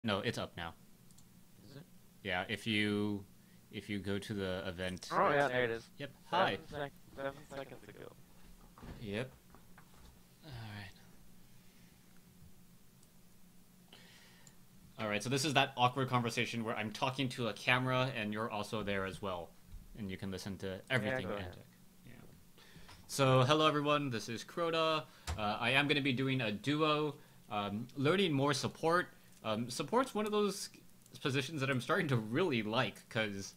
No, it's up now. Is it? Yeah, if you go to the event. Oh yeah, there it is. Yep. Hi. 7 seconds ago. Yep. All right. All right. So this is that awkward conversation where I'm talking to a camera and you're also there as well, and you can listen to everything. Go ahead. Yeah. So hello everyone. This is Crota. I am going to be doing a duo, learning more support. Support's one of those positions that I'm starting to really like because,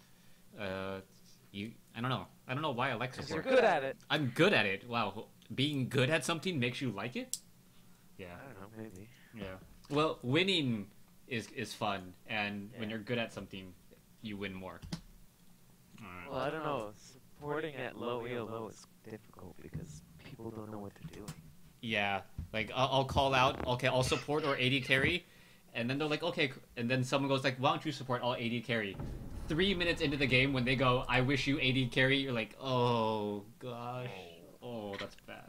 I don't know. I don't know why I like Because support. you're good at it. I'm good at it. Wow, being good at something makes you like it. Yeah. I don't know, maybe. Yeah. Well, winning is fun, and when Yeah. you're good at something, you win more. Alright. Well, I don't know. Supporting at low ELO is difficult because people don't know what they're doing. Yeah, like I'll call out, okay, I'll support or AD carry, and then they're like, okay, and then someone goes like, why don't you support? I'll AD carry. 3 minutes into the game, when they go, I wish you AD carry, you're like, oh gosh, oh that's bad.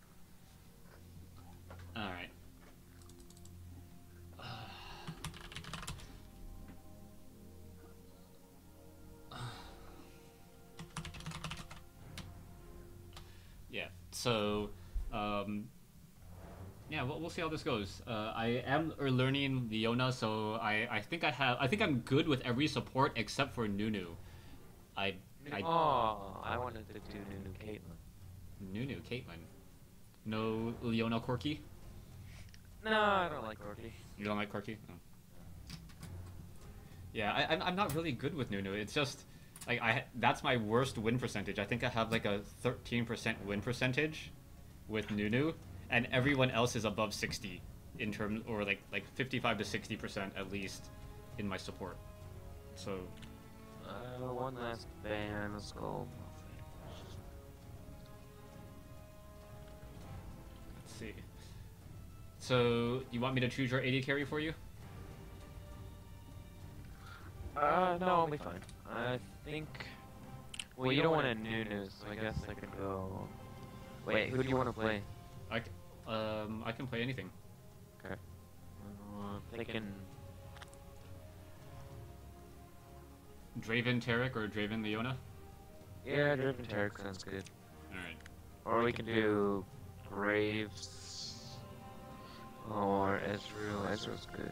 All right. Yeah. So, yeah, we'll see how this goes. I am learning Leona, so I think I think I'm good with every support except for Nunu. I I wanted to do Nunu Caitlyn. Nunu, Caitlyn. No Leona Corki? No, I don't like Corky. You don't like Corki? Oh. Yeah, I'm not really good with Nunu. It's just like that's my worst win percentage. I think I have like a 13% win percentage with Nunu, and everyone else is above 60 in terms, or like 55 to 60% at least in my support. So One last ban. Let's go. let's see. So you want me to choose your AD carry for you? No, I'll be fine. I think. Well, you don't want a Nunu, so I guess I could go. Wait, who do you want to play? I can play anything. Okay. Thinking. Draven Tarek or Draven Leona? Yeah, Driven Tarek sounds good. Alright. Or we can do Graves or Ezreal. Ezreal's good.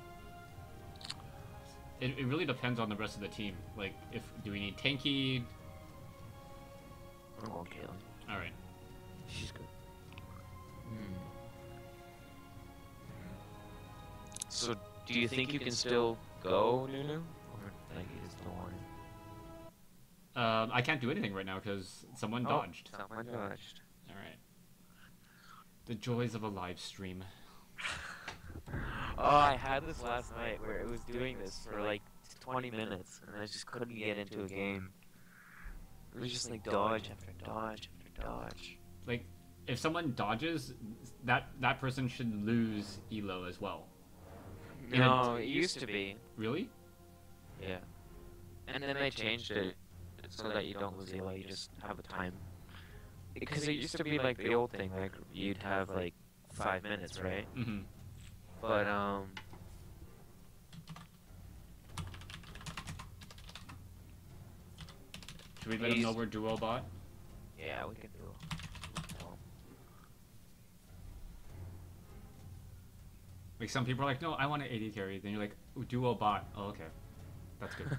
It really depends on the rest of the team. Like, if do we need tanky? I'm going Caitlyn. Alright. She's good. So, do you think you can still go Nunu? Or like you just don't want it? I can't do anything right now because someone dodged. Someone dodged. Alright. The joys of a live stream. Oh, I had this last night where it was doing this for like 20 minutes, and I just couldn't get into a game. It was just like dodge after dodge after dodge. Like, if someone dodges, that person should lose elo as well. No, it used to be. Really? Yeah. And then they changed it so that you don't lose elo, you just have a time. Because it used to be like the old thing, like you'd have like 5 minutes, right? Mm-hmm. But Should we let them know we're duo bot? yeah, we can do it. Like, some people are like, no, I want an AD carry. Then you're like, ooh, duo bot. Oh, okay. That's good.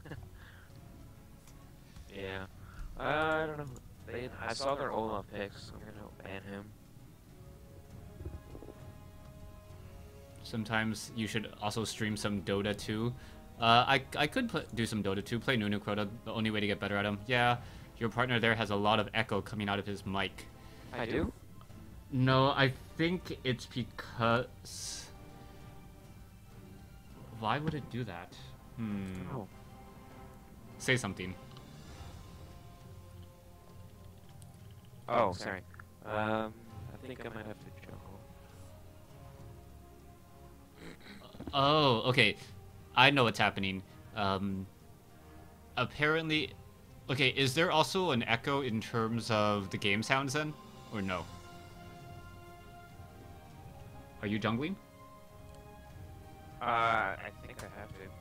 Yeah. I don't know. I saw their Olaf picks, so I'm gonna ban him. Sometimes you should also stream some Dota 2. I could do some Dota 2, play Nunu Crota, the only way to get better at him. Yeah, your partner there has a lot of echo coming out of his mic. I do? No, I think it's because... Why would it do that? Oh. Say something. Oh, sorry. I think I might have to juggle. Oh, okay. I know what's happening. Apparently... Okay, is there also an echo in terms of the game sounds then? Or no? Are you jungling? I think I have to.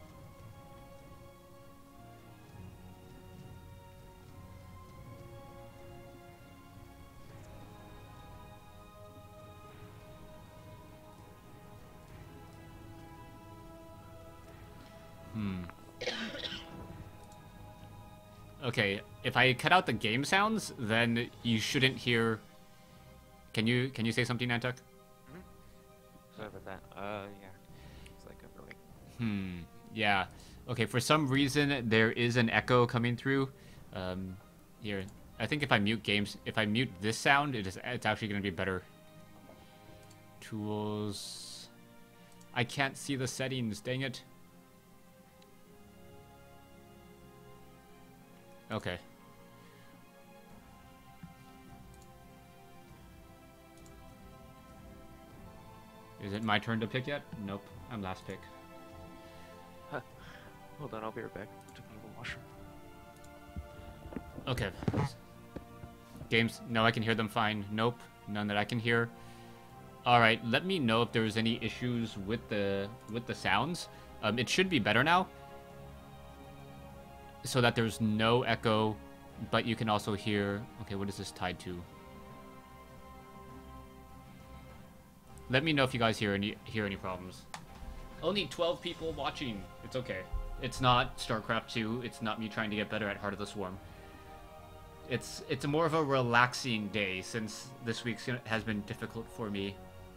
Okay, if I cut out the game sounds, then you shouldn't hear. Can you say something, Nantuck? Sorry about that. Yeah. It's like annoying. Yeah. Okay, for some reason there is an echo coming through. Here, I think if I mute this sound, it's actually gonna be better. Tools. I can't see the settings. Dang it. Okay. Is it my turn to pick yet? Nope. I'm last pick. Hold on, I'll be right back. To the washroom. Okay. Games. No, I can hear them fine. Nope. None that I can hear. All right. Let me know if there's any issues with the sounds. It should be better now. So that there's no echo, but you can also hear... Okay, what is this tied to? Let me know if you guys hear any problems. Only 12 people watching. It's okay. It's not StarCraft 2. It's not me trying to get better at Heart of the Swarm. It's more of a relaxing day since this week has been difficult for me.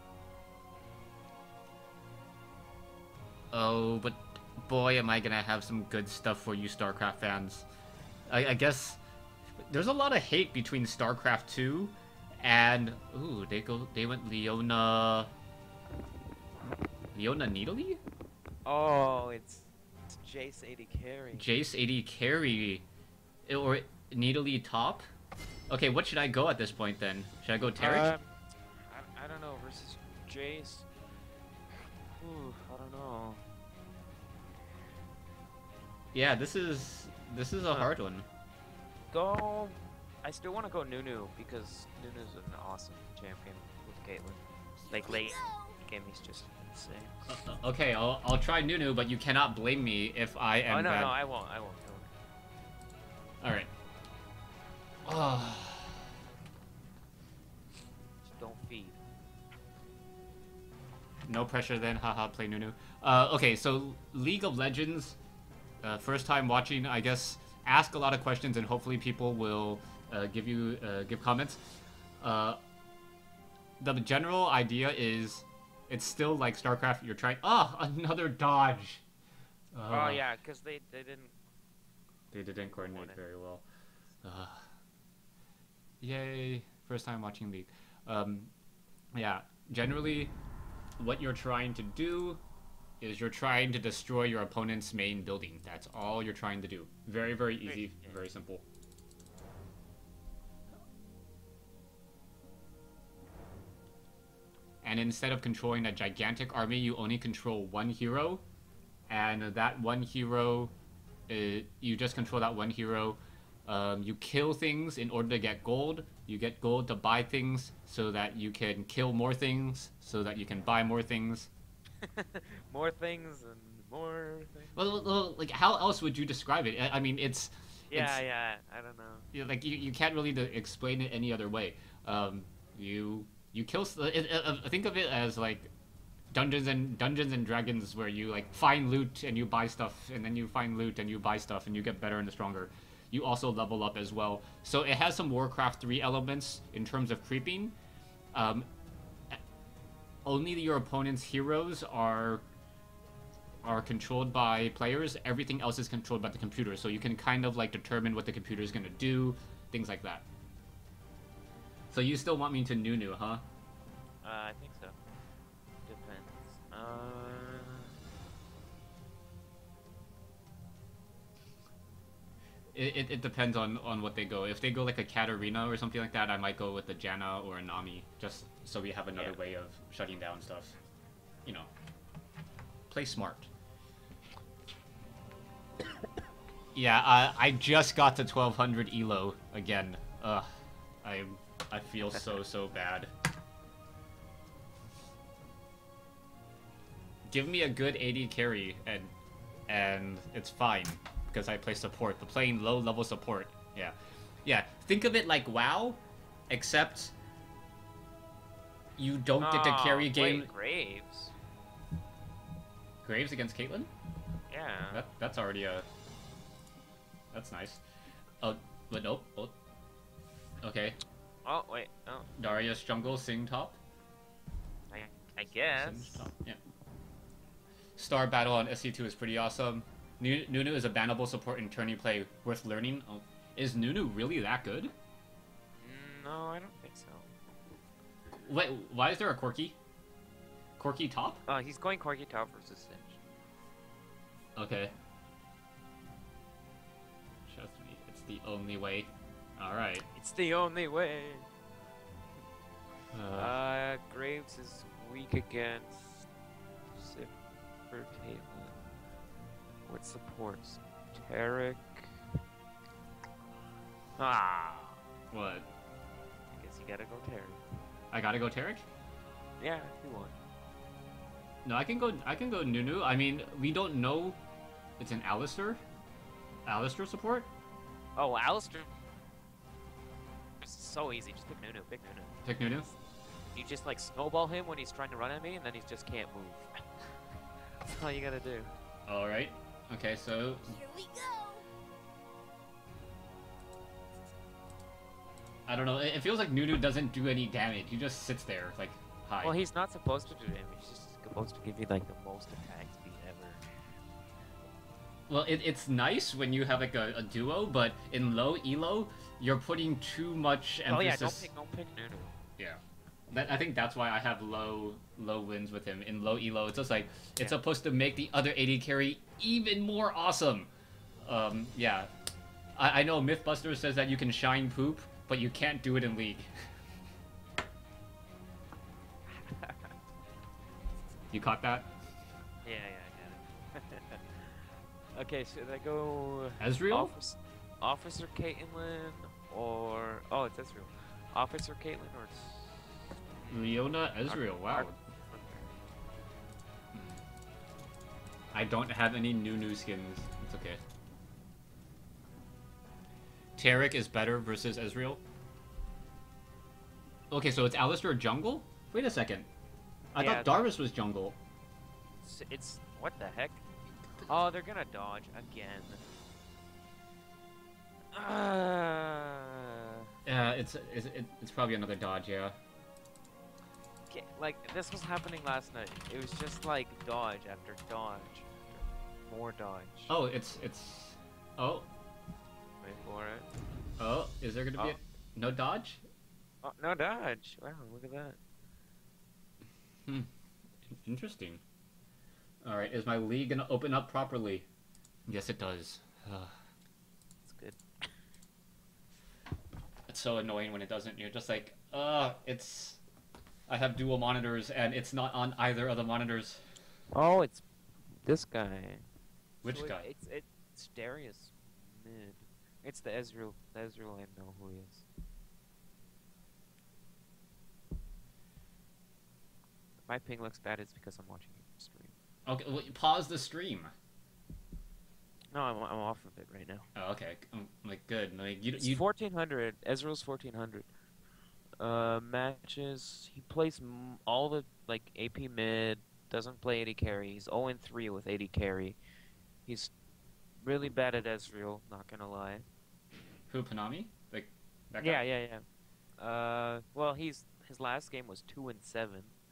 Oh, but boy, am I gonna have some good stuff for you StarCraft fans. I guess there's a lot of hate between StarCraft 2 and ooh, they went Leona Needly? Oh, it's Jace 80 carry. Jace 80 carry or Needly top? Okay, what should I go at this point then? Should I go Terrage? I don't know, versus Jace. Ooh, I don't know. Yeah, this is a hard one. Go. I still want to go Nunu because Nunu's an awesome champion with Caitlyn. Like late game, he's just insane. Okay, I'll try Nunu, but you cannot blame me if I am. Oh no, bad. no, I won't. All right. Oh. Just don't feed. No pressure then. Haha. Play Nunu. Okay, so League of Legends. First time watching, I guess. Ask a lot of questions, and hopefully people will give comments. The general idea is, it's still like StarCraft. You're trying. Another dodge. Oh yeah, because they didn't. They didn't coordinate very well. Yay! First time watching League. Yeah. Generally, what you're trying to do is you're trying to destroy your opponent's main building. That's all you're trying to do. Very, very easy, very simple. And instead of controlling a gigantic army, you only control one hero. And that one hero, you just control that one hero. You kill things in order to get gold. You get gold to buy things so that you can kill more things, so that you can buy more things. More things and more things. Well, like, how else would you describe it? I mean, it's... Yeah, I don't know. Like, you can't really explain it any other way. You kill... think of it as, like, Dungeons and Dragons, where you, like, find loot and you buy stuff, and then you find loot and you buy stuff, and you get better and stronger. You also level up as well. So it has some Warcraft 3 elements in terms of creeping. Only your opponent's heroes are controlled by players. Everything else is controlled by the computer. So you can kind of like determine what the computer is going to do, things like that. So you still want me to Nunu, huh? I think so. Depends. It depends on what they go. If they go like a Katarina or something like that, I might go with a Janna or a Nami, just so we have another way of shutting down stuff. You know, play smart. Yeah, I just got to 1200 elo again. Ugh, I feel so bad. give me a good AD carry and it's fine because I play support. The playing low level support. Yeah, yeah. Think of it like WoW, except you don't get to carry game. Wait, Graves. Graves against Caitlyn? Yeah. That's already a. That's nice. Oh, but nope. Oh. Okay. Oh wait. Oh. Darius jungle, Sing top. I guess. Sing top. Yeah. Star battle on SC2 is pretty awesome. Nunu is a bannable support in tourney play worth learning. Oh, is Nunu really that good? No, I don't think so. Wait, why is there a Corki? Corki top? He's going Corki top versus Singe. Okay. Trust me, it's the only way. Alright. It's the only way. Graves is weak against Zipper Caitlyn. What supports? Tarek. Ah. What? I guess you gotta go Tarek. I gotta go Tarek? Yeah, if you want. No, I can go Nunu. I mean, we don't know. It's an Alistair? Alistair support? Oh, Alistair. It's so easy. Just pick Nunu. Pick Nunu. Pick Nunu? You just like snowball him when he's trying to run at me, and then he just can't move. That's all you gotta do. Alright. Okay, so. Here we go. I don't know. It feels like Nunu doesn't do any damage. He just sits there, like, hi. Well, he's not supposed to do damage. He's just supposed to give you like the most attack speed ever. Well, it's nice when you have like a duo, but in low elo, you're putting too much emphasis. Oh yeah, don't pick Nunu. Yeah. I think that's why I have low wins with him. In low elo, it's just like, it's supposed to make the other AD carry even more awesome. Yeah. I know Mythbuster says that you can shine poop, but you can't do it in League. You caught that? Yeah, I got it. Okay, should I go... Ezreal? Officer Caitlyn, or... Oh, it's Ezreal. Officer Caitlyn, or... Leona Ezreal, wow. I don't have any new skins. It's okay. Tarek is better versus Ezreal? Okay, so it's Alistair jungle? Wait a second. I thought Darvis was jungle. It's... What the heck? Oh, they're gonna dodge again. Yeah, it's probably another dodge, yeah. Okay, like, this was happening last night. It was just like dodge after dodge. More dodge. Oh, it's... Oh. Wait for it. Oh, is there gonna be no dodge? Oh, no dodge. Wow, look at that. Interesting. Alright, is my league gonna open up properly? Yes, it does. It's good. It's so annoying when it doesn't. You're just like, it's... I have dual monitors, and it's not on either of the monitors. Oh, it's this guy. Which so guy? It's Darius mid. It's the Ezreal. The Ezreal, I know who he is. If my ping looks bad, it's because I'm watching it stream. Okay, well, pause the stream. No, I'm off of it right now. Oh, okay. I'm like, good. Like, It's 1400. Ezreal's 1400. Matches. He plays all the like AP mid. Doesn't play AD carry. He's 0-3 with AD carry. He's really bad at Ezreal. Not gonna lie. Who, Panami? Like that guy? Yeah. Well, his last game was 2-7.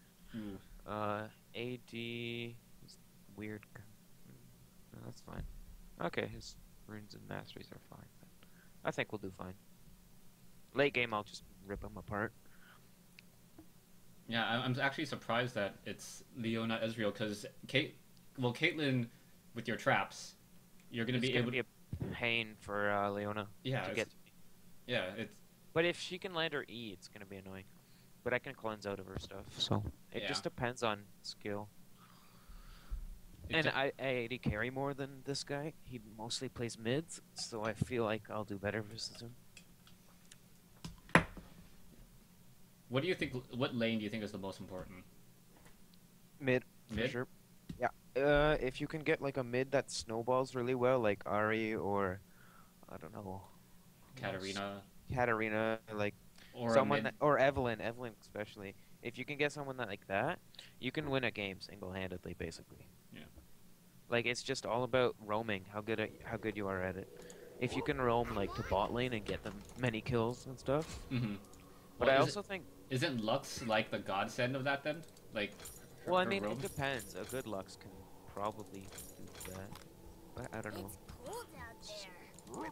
AD. He's weird. No, that's fine. Okay, his runes and masteries are fine. But I think we'll do fine. Late game, I'll just rip him apart. Yeah, I'm actually surprised that it's Leona Ezreal, because Caitlyn, with your traps, you're gonna be able to... It's gonna be a pain for Leona to get to me. Yeah, it's... But if she can land her E, it's gonna be annoying. But I can cleanse out of her stuff, so... It just depends on skill. And I AD carry more than this guy. He mostly plays mids, so I feel like I'll do better versus him. What do you think? What lane do you think is the most important? Mid, Mid? for sure. If you can get like a mid that snowballs really well, like Ari or I don't know, who else? Katarina Katarina, like or a someone mid. that, or Evelyn especially. If you can get someone that like that, you can win a game single-handedly, basically. Yeah. Like it's just all about roaming, how good you are at it. If you can roam like to bot lane and get them many kills and stuff. Mm-hmm. But Well, I also think, isn't Lux like the godsend of that then? Like well, I her mean, roam? it depends. A good Lux can probably do that. But I don't know. It's cold out there.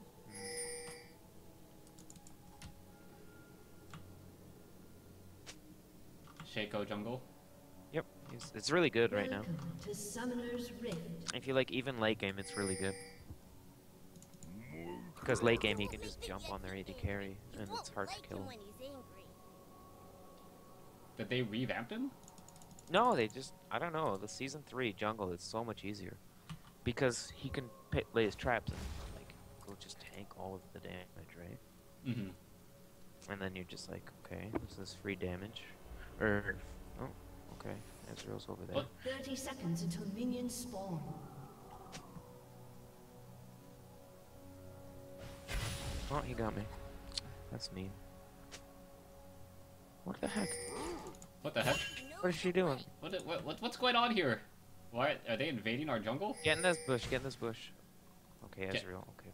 Shaco jungle. Yep, it's really good right now. Welcome to Summoner's Rift. I feel like even late game, it's really good. Because late game, he can just jump on their AD carry, and it's hard to kill. When he's angry. Did they revamp him? No, they just, I don't know, the Season 3 jungle is so much easier. Because he can lay his traps and, like, go just tank all of the damage, right? Mm-hmm. And then you're just like, okay, this is free damage. Or, oh, okay, Ezreal's over there. What? 30 seconds until minions spawn. Oh, he got me. That's mean. What the heck? What the heck? What is she doing? What's going on here? Why are they invading our jungle? Get in this bush, get in this bush. Okay, Okay. Ezreal, okay.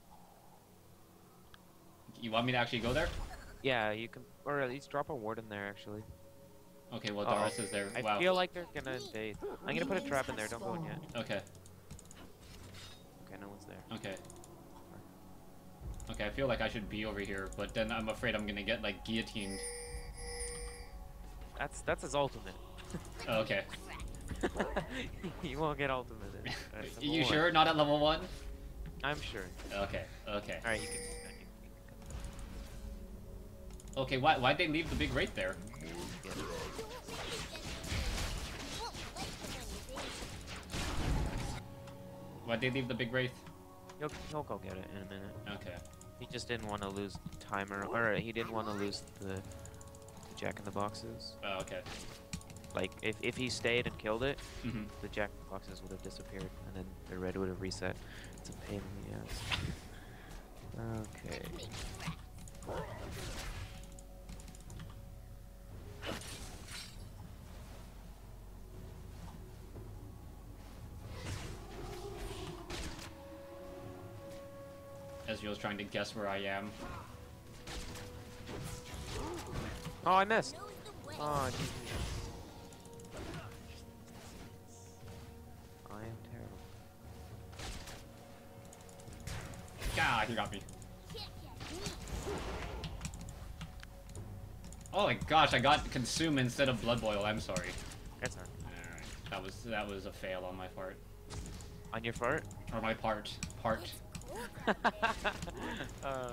You want me to actually go there? Yeah, you can, or at least drop a ward in there, actually. Okay, well, Uh-oh. Doris is there. I Wow. feel like they're gonna invade. I'm gonna put a trap in there, don't go in yet. Okay. Okay, no one's there. Okay. Okay, I feel like I should be over here, but then I'm afraid I'm gonna get, like, guillotined. That's his ultimate. Oh, okay. You won't get ultimate in. That's You number one. sure? Not at level 1? I'm sure. Okay, okay. Alright, you can. Okay, why'd they leave the big rate there? Why'd they leave the big wraith? He'll go get it in a minute. Okay. He just didn't want to lose timer, or he didn't want to lose the jack in the boxes. Oh, okay. Like if he stayed and killed it, Mm-hmm. the jack in the boxes would have disappeared, and then the red would have reset. It's a pain in the ass. Okay. Ezreal's trying to guess where I am. Oh, I missed. Knows the way. Oh, GG. I am terrible. God, he got me. Can't catch me. Oh my gosh, I got consume instead of blood boil. I'm sorry. That's not Alright, that was a fail on my part. on your fart. Or my part. Part. Cold out there. uh,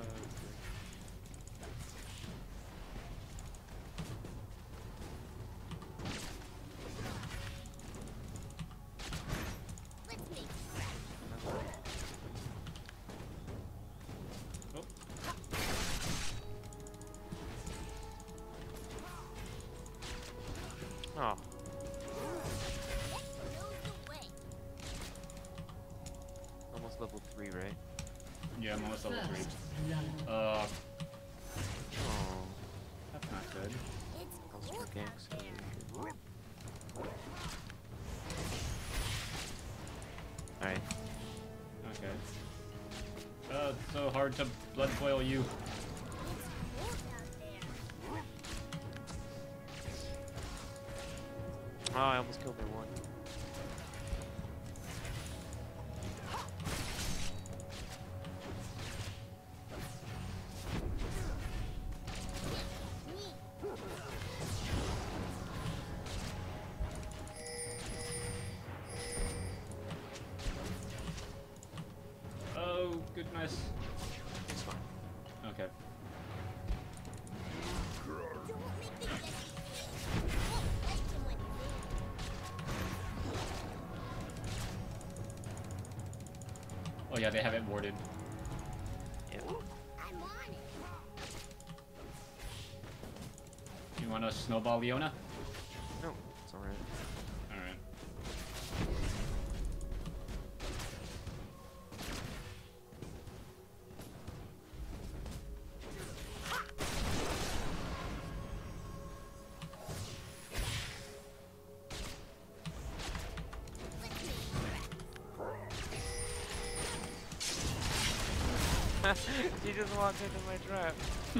Let's make friends. Oh. oh, Knows the way. almost level 3, right? Yeah, I'm almost level 3. First blood. Oh, That's not good. It's Ulster cold ganks out are there. really good. Alright. Okay. It's so hard to blood boil you. It's cold out there. Oh, I almost killed their one. Oh, goodness. It's fine. Okay. Don't make the guessing game. Won't like him when he's Oh yeah, they have it warded. Yeah. angry. I'm on it. You want to snowball Leona? No, it's alright. Alright. She just walked into my trap.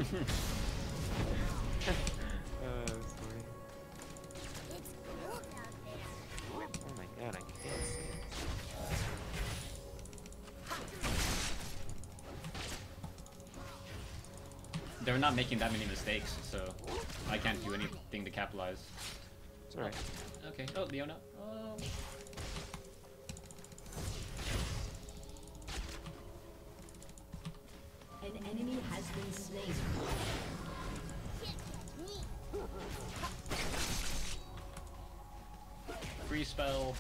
That's funny. It's cold out there. Oh my god, I can't see it. They're not making that many mistakes, so I can't do anything to capitalize. It's alright. Okay. Oh, Leona. Oh. An enemy has been slain. Can't catch me. Free spell.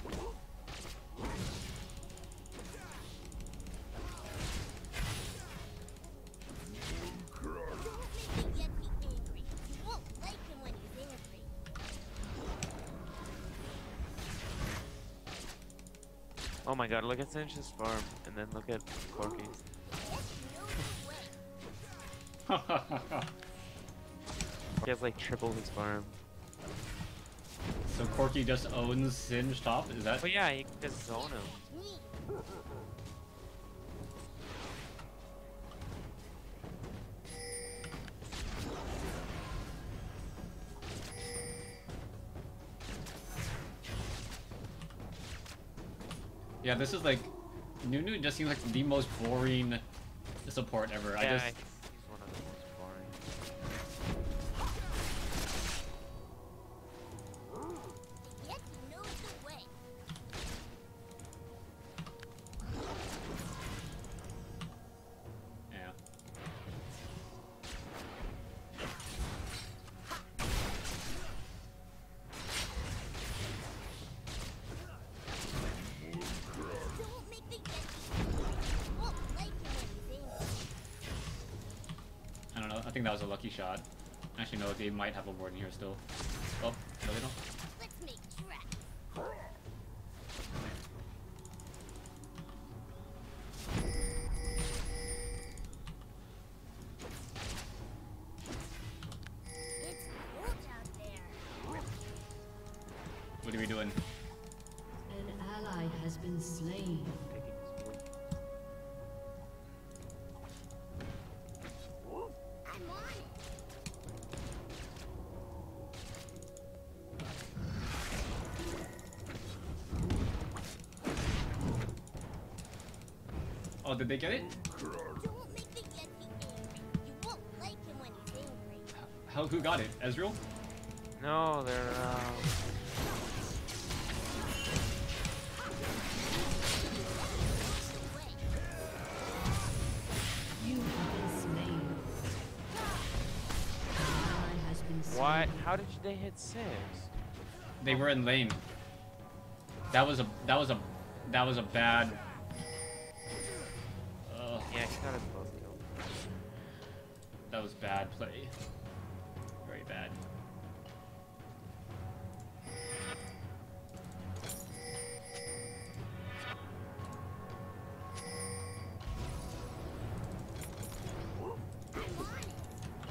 Don't make the Yeti angry. You won't like him when he's angry. Oh my god, look at Sinch's farm, and then look at Corky's. Yeti knows the way. He has like triple his farm. So Corky just owns Singe top? Is that? But yeah, you can just zone him. Me. Yeah, this is like Nunu just seems like the most boring support ever. Yeah, I he's one of the most boring. The Yeti knows the way. yeah. Don't make the Yeti angry. You won't like him when he's angry. I don't know. I think that was a lucky shot. Actually, no. They might have a ward in here still. Oh, no, they don't. Let's make tracks. It's cold out there. What are we doing? An ally has been slain. Taking his wood. I'm on it. Oh, did they get it? Don't make the Yeti angry. You won't like him when he's angry. How? Who got it? Ezreal? No, they're Way. You have been slain. An ally has been slain. what? How did they hit 6? They were in lane. That was a bad. Yeah, he got us both killed. That was bad play. Very bad. I'm on it.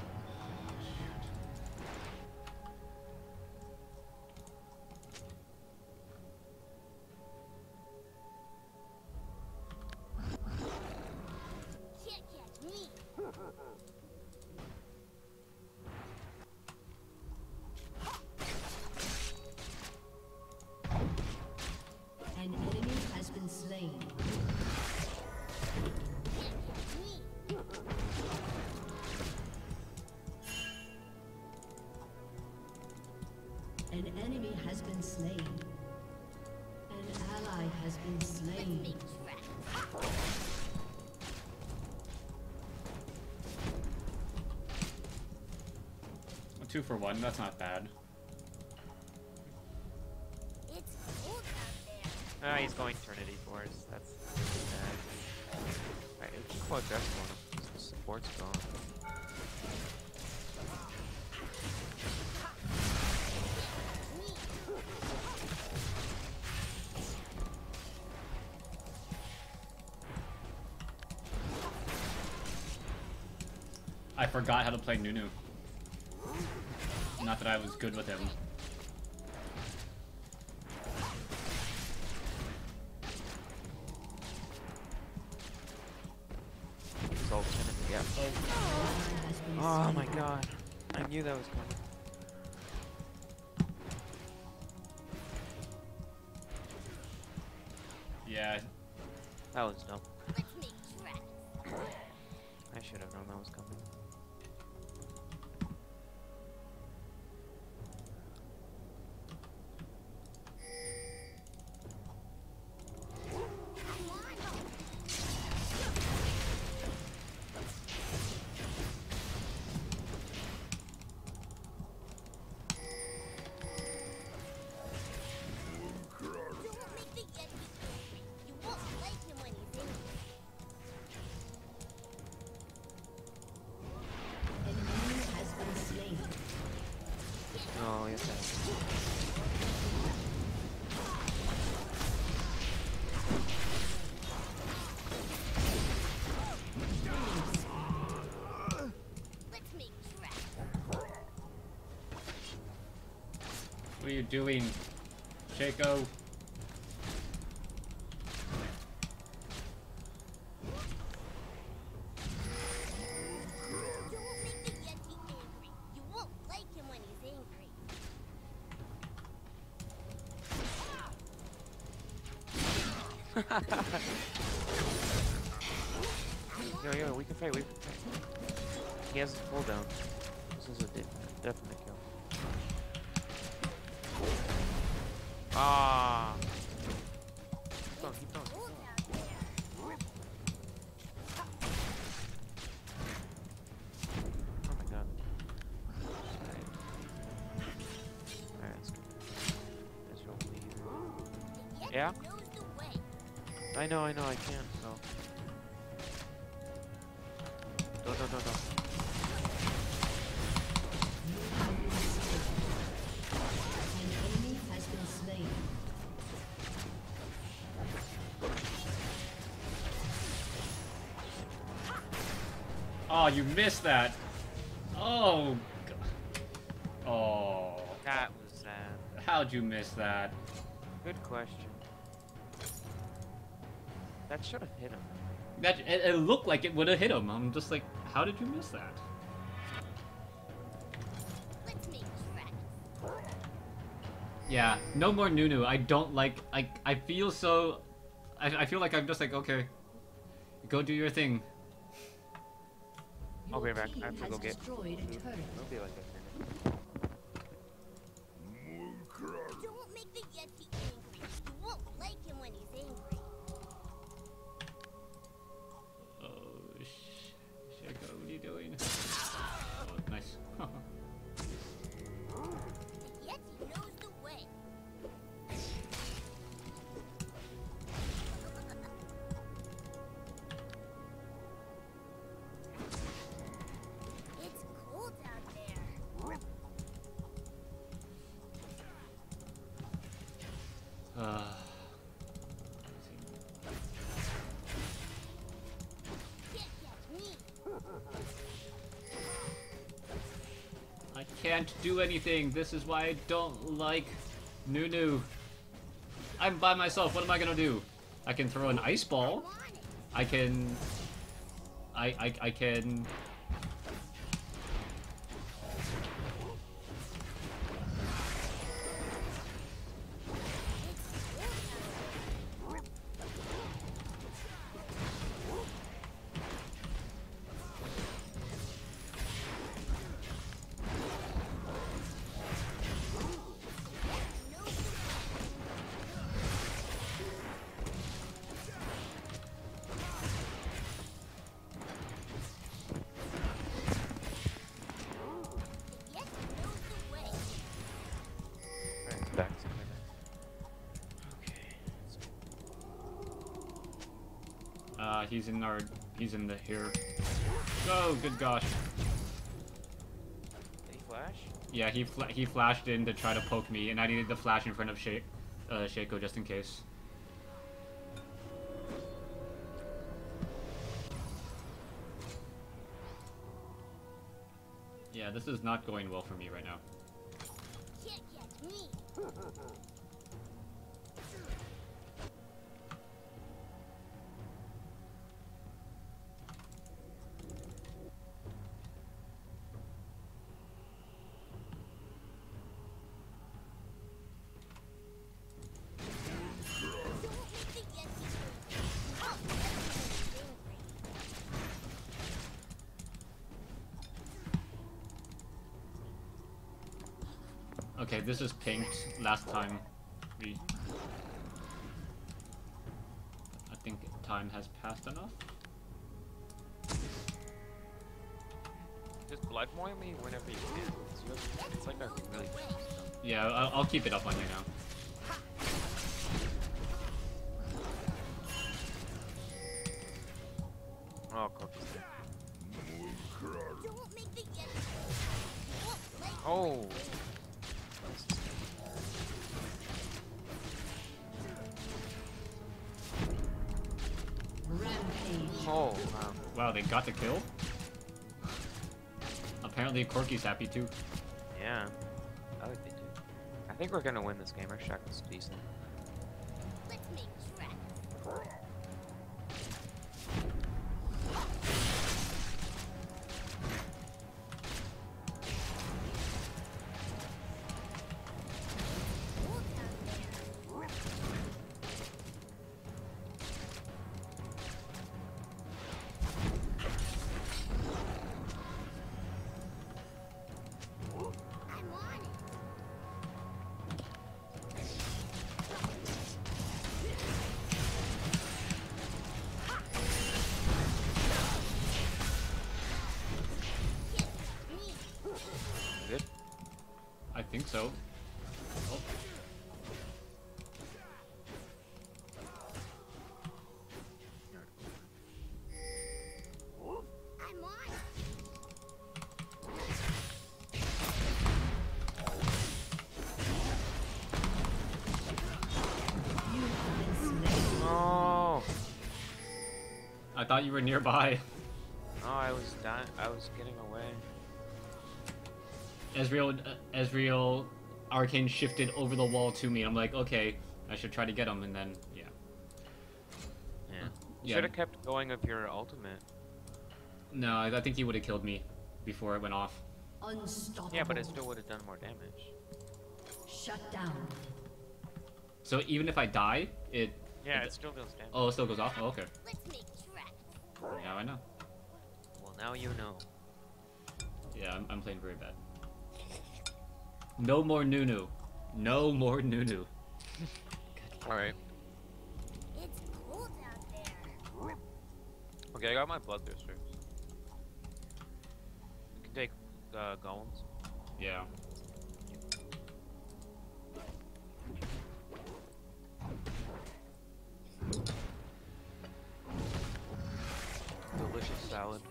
Can't catch me. An enemy has been slain. Can't catch me. An enemy has been slain. An ally has been Let's slain. make tracks. A 2 for 1. That's not bad. It's cold out there. Ah, he's going Eternity Force. That's bad. Alright, let's just quadruple him. The support's gone. Me. I forgot how to play Nunu. Not that I was good with him. His ult Yeah. Oh my god. I knew that was coming. Yeah. That was dumb. Let's make tracks. I should have known that was coming. Don't make the Yeti angry. You won't like him when he's angry. An enemy has been slain. Oh, yes. Let's make tracks. What are you doing, Shaco? Don't make the Yeti angry. You won't like him when he's angry. Yo, we can fight, we can fight. He has his cooldown. This is a definite kill. Ah! Keep going, keep going. Cold out there. Oh my god. Alright, let's go. Let's roll lead. The Yeti Yeah? knows the way. I know, I can, so. No. An enemy has been slain. Oh, you missed that. Oh. Oh. That was sad. How'd you miss that? Good question. That should have hit him. It looked like it would have hit him. I'm just like, how did you miss that? Let's make tracks. Yeah, no more Nunu. I don't like. I feel so. I feel like I'm just like, okay, go do your thing. I'll be Your back. I team have to has go get destroyed a turret. It'll be like a minute. Don't make the Yeti angry. You won't like him when he's angry. Oh, Shaco, what are you doing? Oh, nice. The Yeti knows the way. It's cold out there. Can't catch me. I can't do anything. This is why I don't like Nunu. I'm by myself. What am I gonna do? I can throw an ice ball. I'm on it. I can. I can. Alright, back. Okay. He's in our. He's in the here. Oh, good gosh. Did he flash? Yeah, he flashed in to try to poke me, and I needed to flash in front of Shaco just in case. Yeah, this is not going well for me right now. Can't catch me. Okay, this is pinked. Last time we... I think time has passed enough. Just blood boil me whenever you can. It's like a really... Yeah, I'll keep it up on you now. Oh, cookies. Don't make the Yeti. Oh! Rampage. Oh, wow. Wow, they got the kill? Apparently Corky's happy too. Yeah. I would be too. I think we're gonna win this game. Our shot is decent. Let's make tracks. Hold down there. I'm on it. Good? I think so. Oh. I'm on it. You have been slain. Oh! I thought you were nearby. Oh, I was dying. I was getting away. Ezreal Arcane shifted over the wall to me. I'm like, okay, I should try to get him, and then, yeah. Yeah. You Yeah. should have kept going of your ultimate. No, I think he would have killed me before it went off. Unstoppable. Yeah, but it still would have done more damage. Shut down. So even if I die, it... Yeah, it still does damage. Oh, it still goes off? Oh, okay. Let's make tracks. Now I know. Well, now you know. Yeah, I'm playing very bad. No more Nunu. No more Nunu. Alright. It's cold out there. Okay, I got my bloodthirsters. You can take golems. Yeah. Delicious salad.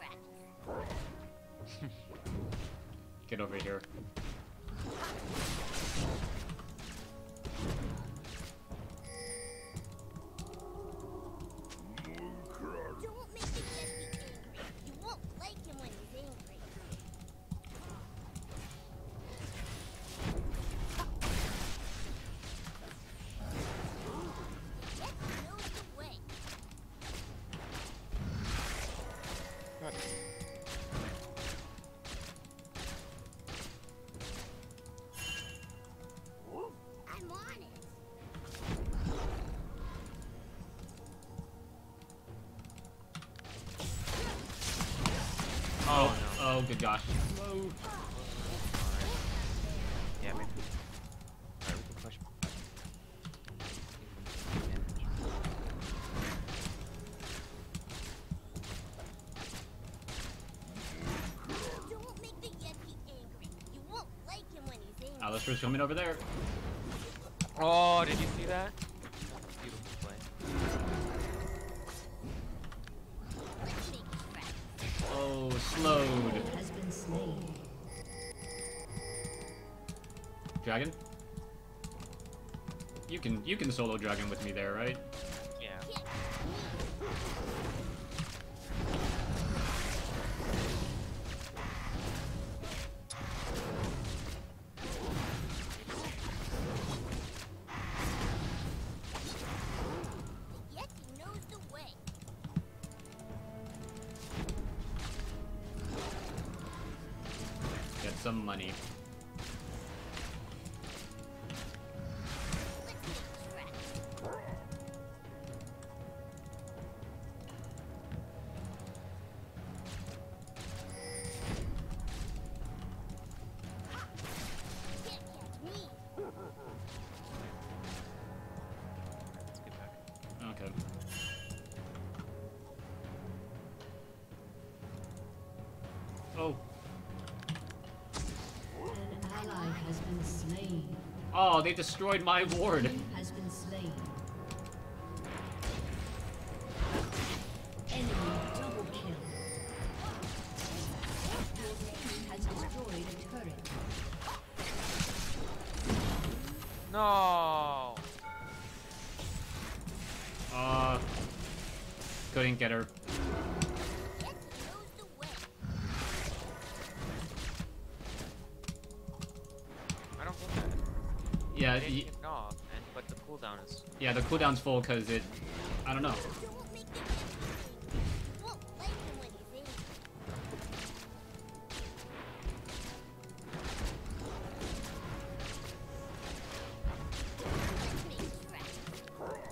Get over here. Don't make the Yeti angry. You won't like him when he's angry. The Yeti knows the way. I'm on it. Oh, no. Oh, good gosh. Whoa. Yeah, maybe. Alright, we can push. Don't make the Yeti angry. You won't like him when he's angry. Alistair's coming over there. Oh, did you see that? Beautiful play. Let's make tracks. Oh, slowed. Has been slain. Dragon? You can solo dragon with me there, right? Yeah. Get The Yeti knows the way. Get some money. Let's make tracks. Can't catch me. Oh. An ally has been slain. Oh, they destroyed my ward. Enemy has been slain. Enemy double kill. Your team has destroyed a turret. No. Couldn't get her. I don't get that. Yeah, I didn't get it off, but the cooldown is. yeah, the cooldown's full because it. I don't know. Don't make the guessing. Won't like him when he's in. Let's make tracks.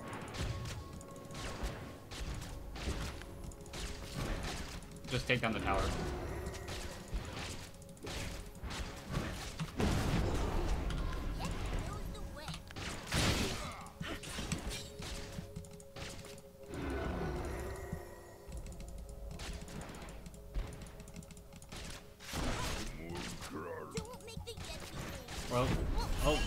Just take down the tower. Jet knows the way. Don't make the guessing. Well, oh.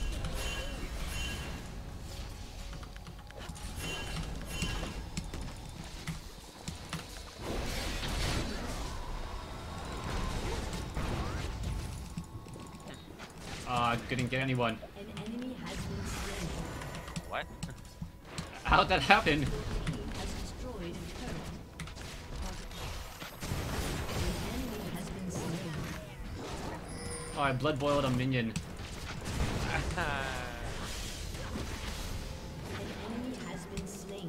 Couldn't get anyone. An enemy has been slain. What? How'd that happen? Your team has destroyed a turret. An enemy has been slain. Oh, I blood boiled a minion. An enemy has been slain.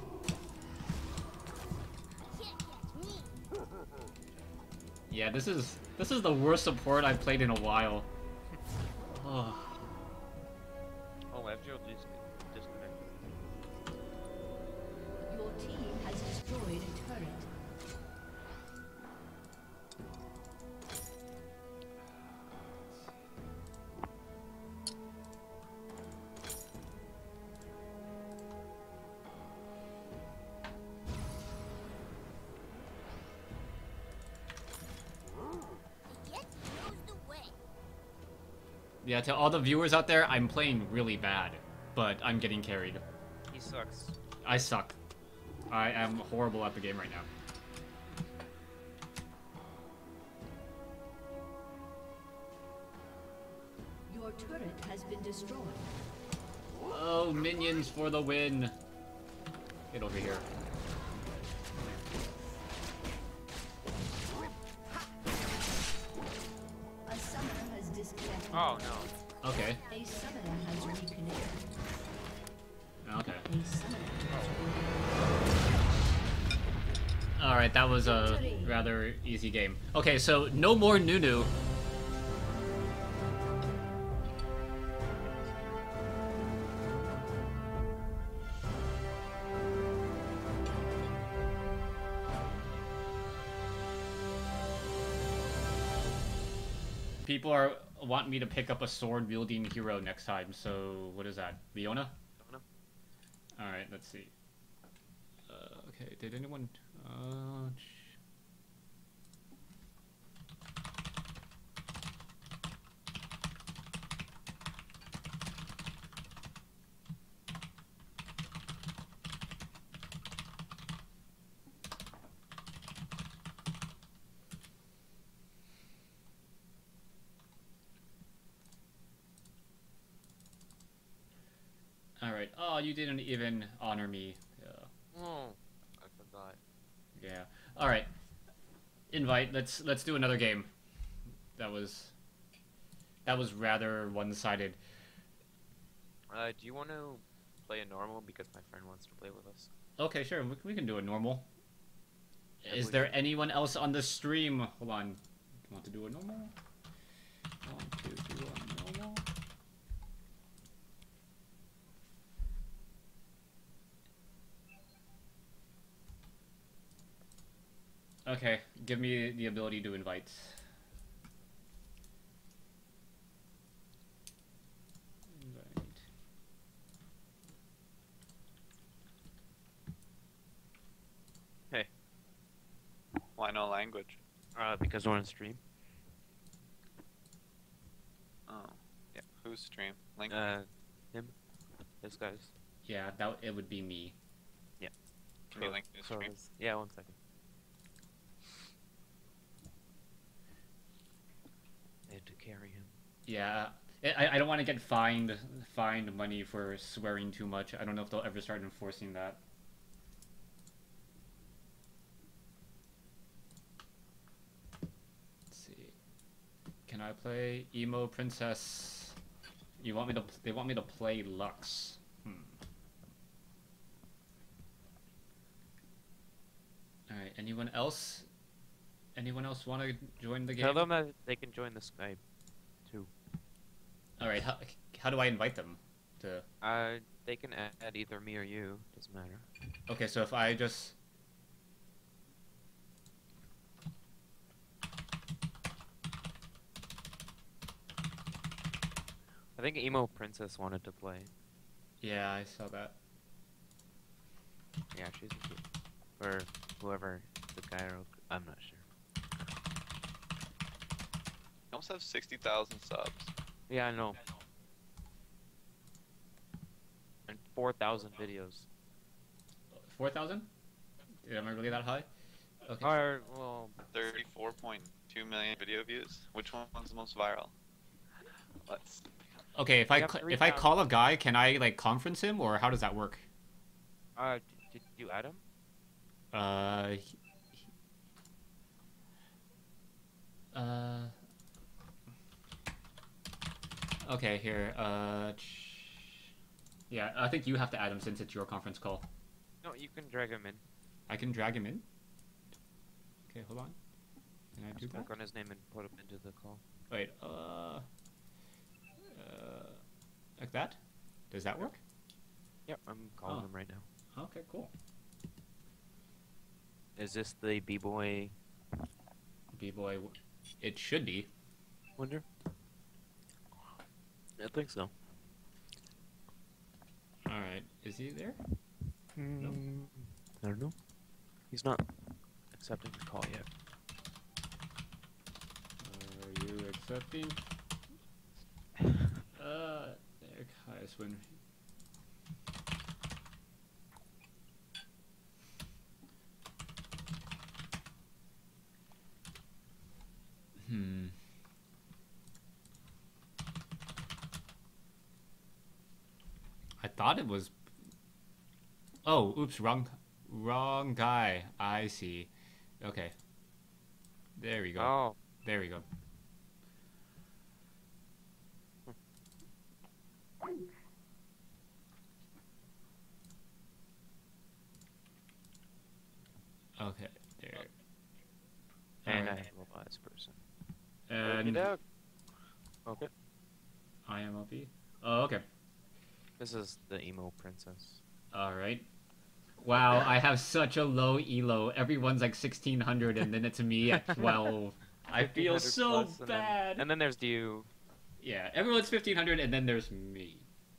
Can't catch me. Yeah, this is the worst support I've played in a while. Oh. Oh, FGO disconnected. Your team has destroyed a turret. Jet knows the way. Yeah, to all the viewers out there, I'm playing really bad, but I'm getting carried. He sucks. I suck. I am horrible at the game right now. Your turret has been destroyed. Oh, minions for the win. Get over here. A summoner has disconnected. Oh no. Okay. A summoner has reconnected. Okay. A summoner has Alright, that was a rather easy game. Okay, so no more Nunu. People want me to pick up a sword-wielding hero next time, so what is that? Leona? Don't know. Alright, let's see. Okay, did anyone... Alright. Oh, you didn't even honor me. Oh, I forgot. Yeah. Alright. Invite. Let's do another game. That was rather one-sided. Do you want to play a normal because my friend wants to play with us? Okay, sure. We can do a normal. Yeah, Is we there can. anyone else on the stream? Hold on. Want to do a normal? Want to do a normal? Okay, give me the ability to invite. Invite. Why no language? Because we're on stream. Oh, yeah. Whose stream? Link. Him. This guy's. Yeah, it would be me. Can you link his stream? Yeah, 1 second. I had to carry him. Yeah, I don't want to get fined money for swearing too much. I don't know if they'll ever start enforcing that. Let's see. Can I play emo princess? They want me to play Lux. Alright, anyone else? Anyone else want to join the game? Tell them that they can join the Skype, too. Alright, how do I invite them? They can add either me or you. Doesn't matter. Okay, so if I just... I think Emo Princess wanted to play. Yeah, I saw that. Yeah, she's a good. Or whoever the guy or I'm not sure. You almost have 60,000 subs. Yeah, I know. And 4,000 videos. 4,000? Am I really that high? Okay. Or, well... 34.2 million video views. Which one's the most viral? Let's... Okay, if I call a guy, can I like conference him, or how does that work? Did you add him? Okay, here. Yeah, I think you have to add him since it's your conference call. No, you can drag him in. I can drag him in? Okay, hold on. Can I do Just that? click on his name and put him into the call. Wait, like that? Does that work? Yep, I'm calling him right now. Okay, cool. Is this the B-boy? B-boy, it should be. Wonder? I think so. Alright, is he there? No. I don't know. He's not accepting the call yet. Are you accepting? There, highest win. I thought it was... Oh, oops, wrong guy. I see. Okay. There we go. Oh. There we go. Okay, there. And I Alright. am a wise person. And Okay. I am OP. Oh, okay. This is the emo princess. Alright. Wow, I have such a low elo. Everyone's like 1600 and then it's me at 12. I feel 1500 so plus, bad. And then there's you. Yeah, everyone's 1500 and then there's me.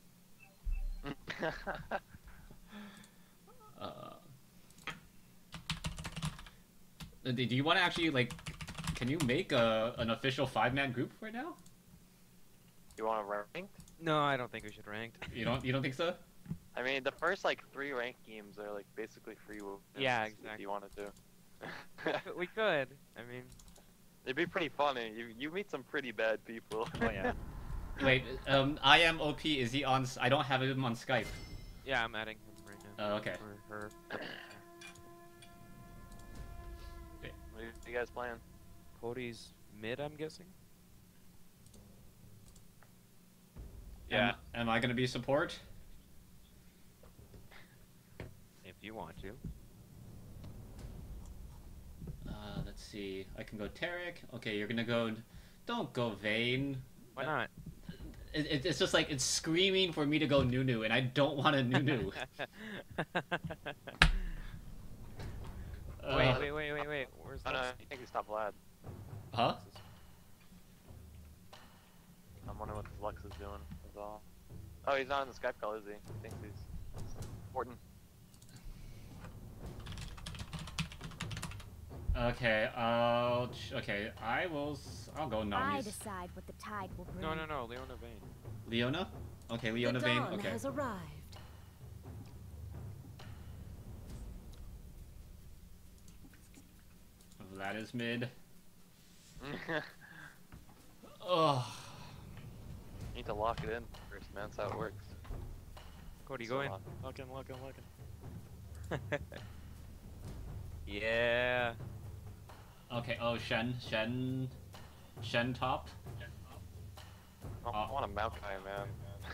Do you want to actually, like, can you make an official 5-man group right now? You want to rank? No, I don't think we should rank. You don't think so? I mean, the first like 3 ranked games are like basically free. Yeah, If exactly. you wanted to. We could. I mean, It'd be pretty funny. You meet some pretty bad people. oh yeah. Wait, I am OP. Is he on? I don't have him on Skype. Yeah, I'm adding him right now. Oh, okay. Or her. What are you guys playing? Cody's mid, I'm guessing. Yeah. Am I gonna be support? If you want to. Let's see. I can go Tarek. Okay, you're gonna go. Don't go Vayne. Why not? It's just like it's screaming for me to go Nunu, and I don't want a Nunu. Wait. Where's Oh, no, that? I think he stopped Vlad. Huh? I'm wondering what this Lux is doing. That's all. Oh, he's not on the Skype call, is he? He thinks he's important. Okay, okay, I'll go I Nami's. decide what the tide will bring. No, Leona Vane. Leona? Okay, Leona the Vane, dawn okay. has arrived. Vlad is mid. Ugh. Need to lock it in first, man. That's how it works. Cody, So go in. lock. Lock in. Yeah. Okay, oh, Shen top. I want a Maokai, man.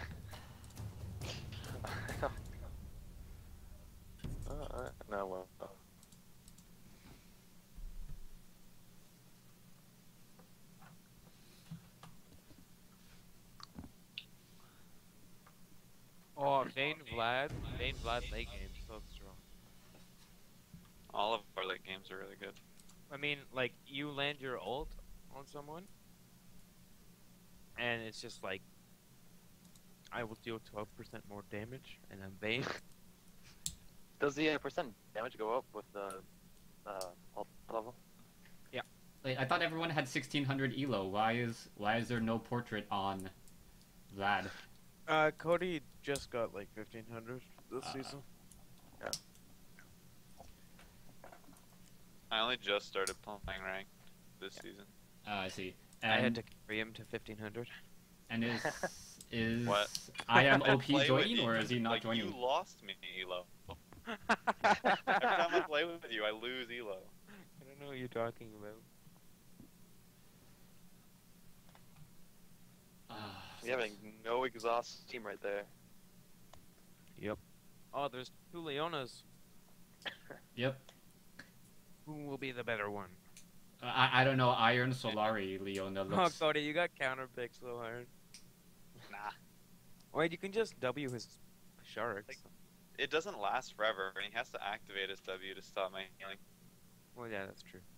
No, well. Oh, Vane Vlad late game, so strong. All of our late games are really good. I mean, like, you land your ult on someone, and it's just like, I will deal 12% more damage, and I'm Vane. Does the percent damage go up with the ult level? Wait, I thought everyone had 1600 elo. Why is there no portrait on Vlad? Cody just got like 1500 this season. I only just started playing ranked this season. I see. I And, had to carry him to 1500. and is What? I am I OP play with joining you, or is he not like, joining? You lost me, Elo. Every time I play with you, I lose Elo. I don't know what you're talking about. You have a no exhaust team right there. Yep. Oh, there's two Leonas. Yep. Who will be the better one? I don't know. Iron Solari Leona Oh, looks. Cody, you got counterpicked so hard. Nah. Wait, you can just W his sharks. Like- It doesn't last forever, and he has to activate his W to stop my healing. Well, yeah, that's true.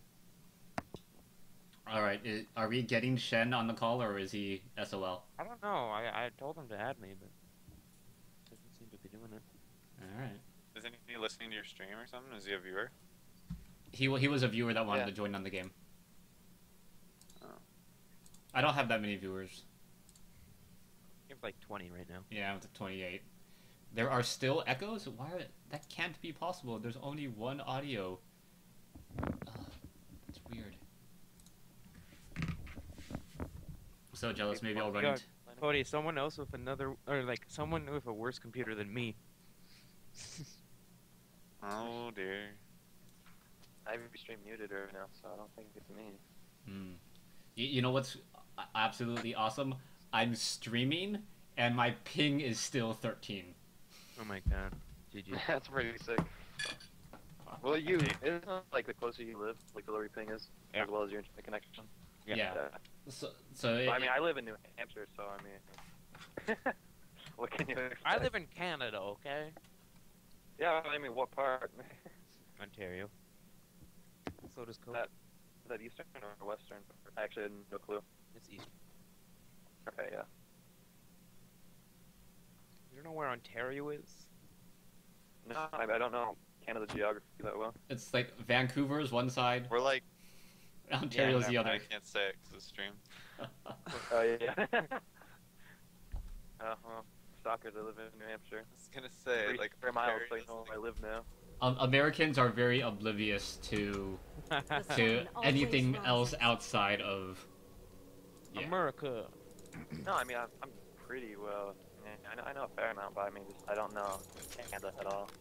All right. Are we getting Shen on the call or is he SOL? I don't know. I told him to add me, but doesn't seem to be doing it. All right. Is he listening to your stream or something? Is he a viewer? He was a viewer that wanted Yeah. to join on the game. Oh. I don't have that many viewers. You have like 20 right now. Yeah, I'm at 28. There are still echoes? That can't be possible. There's only one audio. That's weird. So jealous. Maybe I'll run Yeah. into... Cody, someone else with another, or like someone with a worse computer than me. Oh dear. I have your stream muted right now, so I don't think it's me. Hmm. You know what's absolutely awesome? I'm streaming, and my ping is still 13. Oh my god. GG. That's pretty sick. Well, isn't it like the closer you live, like the lower your ping is, Yeah. as well as your internet connection? Yeah. So So, I mean, I live in New Hampshire, so I mean, what can you expect? I live in Canada, okay? Yeah, I mean, what part? Ontario. So does Cody. Is that Eastern or Western? I actually had no clue. It's east. Okay, yeah. You don't know where Ontario is? No, I don't know Canada geography that well. it's like Vancouver's one side, We're like, Ontario's the other. I can't say it 'cause of the stream. Oh yeah. Well, stalkers. I live in New Hampshire. I was gonna say, 3 like, square miles, so Ontario you know is, where I live now. Americans are very oblivious to anything else outside of. Yeah. America. No, I mean, I'm pretty well. Yeah, I know a fair amount, but I mean, I don't know Canada at all.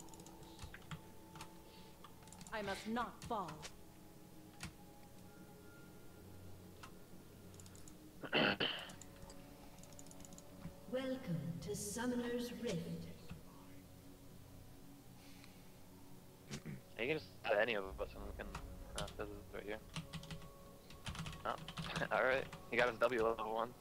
I must not fall. Welcome to Summoner's Rift. You can just add any of us and we can. This is right here. Oh, alright. He got his W level 1.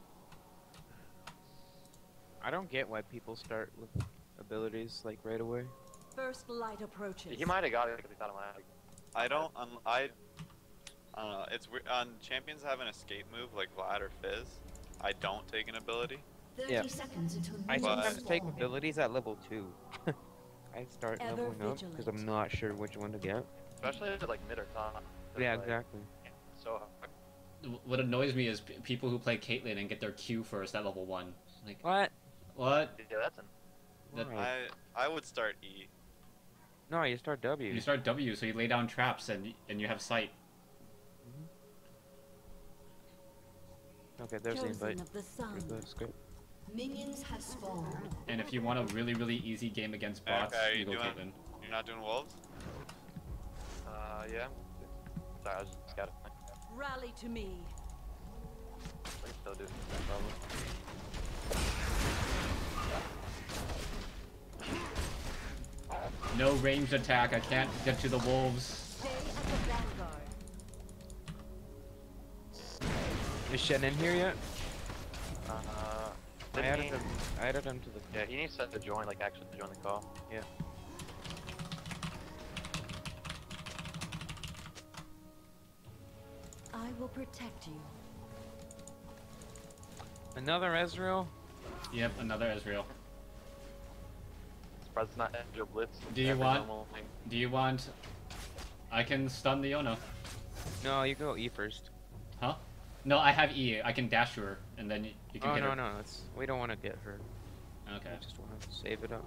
I don't get why people start with abilities like right away. First light approaches. He might have got it because he thought it might. I don't know. It's weird. On champions have an escape move like Vlad or Fizz. I don't take an ability. 30 Yeah. seconds until I But- sometimes take abilities at level 2. I start Ever leveling up because I'm vigilant. not sure which one to get. Especially if it's like mid or top. It's Yeah, like, exactly. so hard. What annoys me is people who play Caitlyn and get their Q first at level 1. Like, What? what? Yeah, that's an. That- Why? I would start E. No, you start W. You start W, so you lay down traps and you have sight. Okay, there's the invite. Chosen of the sun. That's great. Minions have spawned. And if you want a really, really easy game against bots, Okay, are you you go doing- Caitlyn. You're not doing wolves? Yeah. Sorry, I was just got it. Rally to me. We can still do that problem. No ranged attack, I can't get to the wolves. Stay at the vanguard. Is Shen in here yet? I Didn't added he- him. I added him to the. Yeah, he needs to join, like actually join the call. Yeah. I will protect you. Another Ezreal. Yep, another Ezreal. Surprised it's not Ezreal Blitz. Do you Every want- normal thing. Do you want... I can stun Leona. No, you go E first. Huh? No, I have E. I can dash to her, and then you can Oh hit no, her. no, we don't want to get her. Okay. We just want to save it up.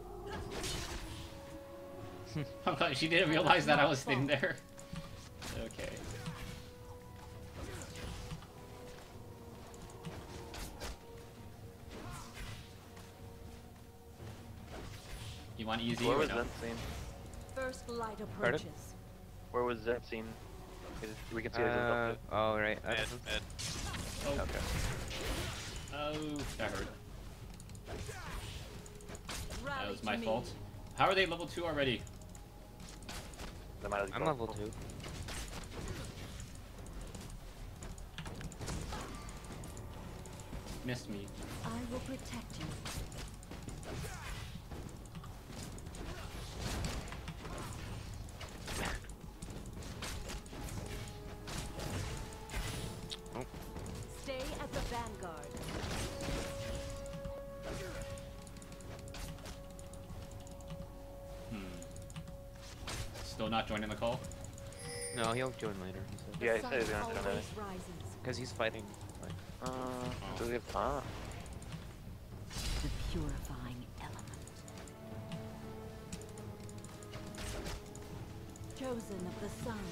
She didn't realize that I was sitting there. Okay. You want easy Where or was no? Zen seen? First light Pardon? approaches. Where was Zen seen? 'Cause we can see his up Oh right. Mid, mid. Oh, Okay. oh, that hurt. Rally That was to my me. fault. How are they level 2 already? They might have I'm gone level full. 2. Missed me. I will protect you. Oh. Stay at the vanguard. Still not joining the call? No, he'll join later. The Yeah, he sun said he's gonna join always later. rises. Because he's fighting. Like, Do we have time? The purifying element. Chosen of the sun.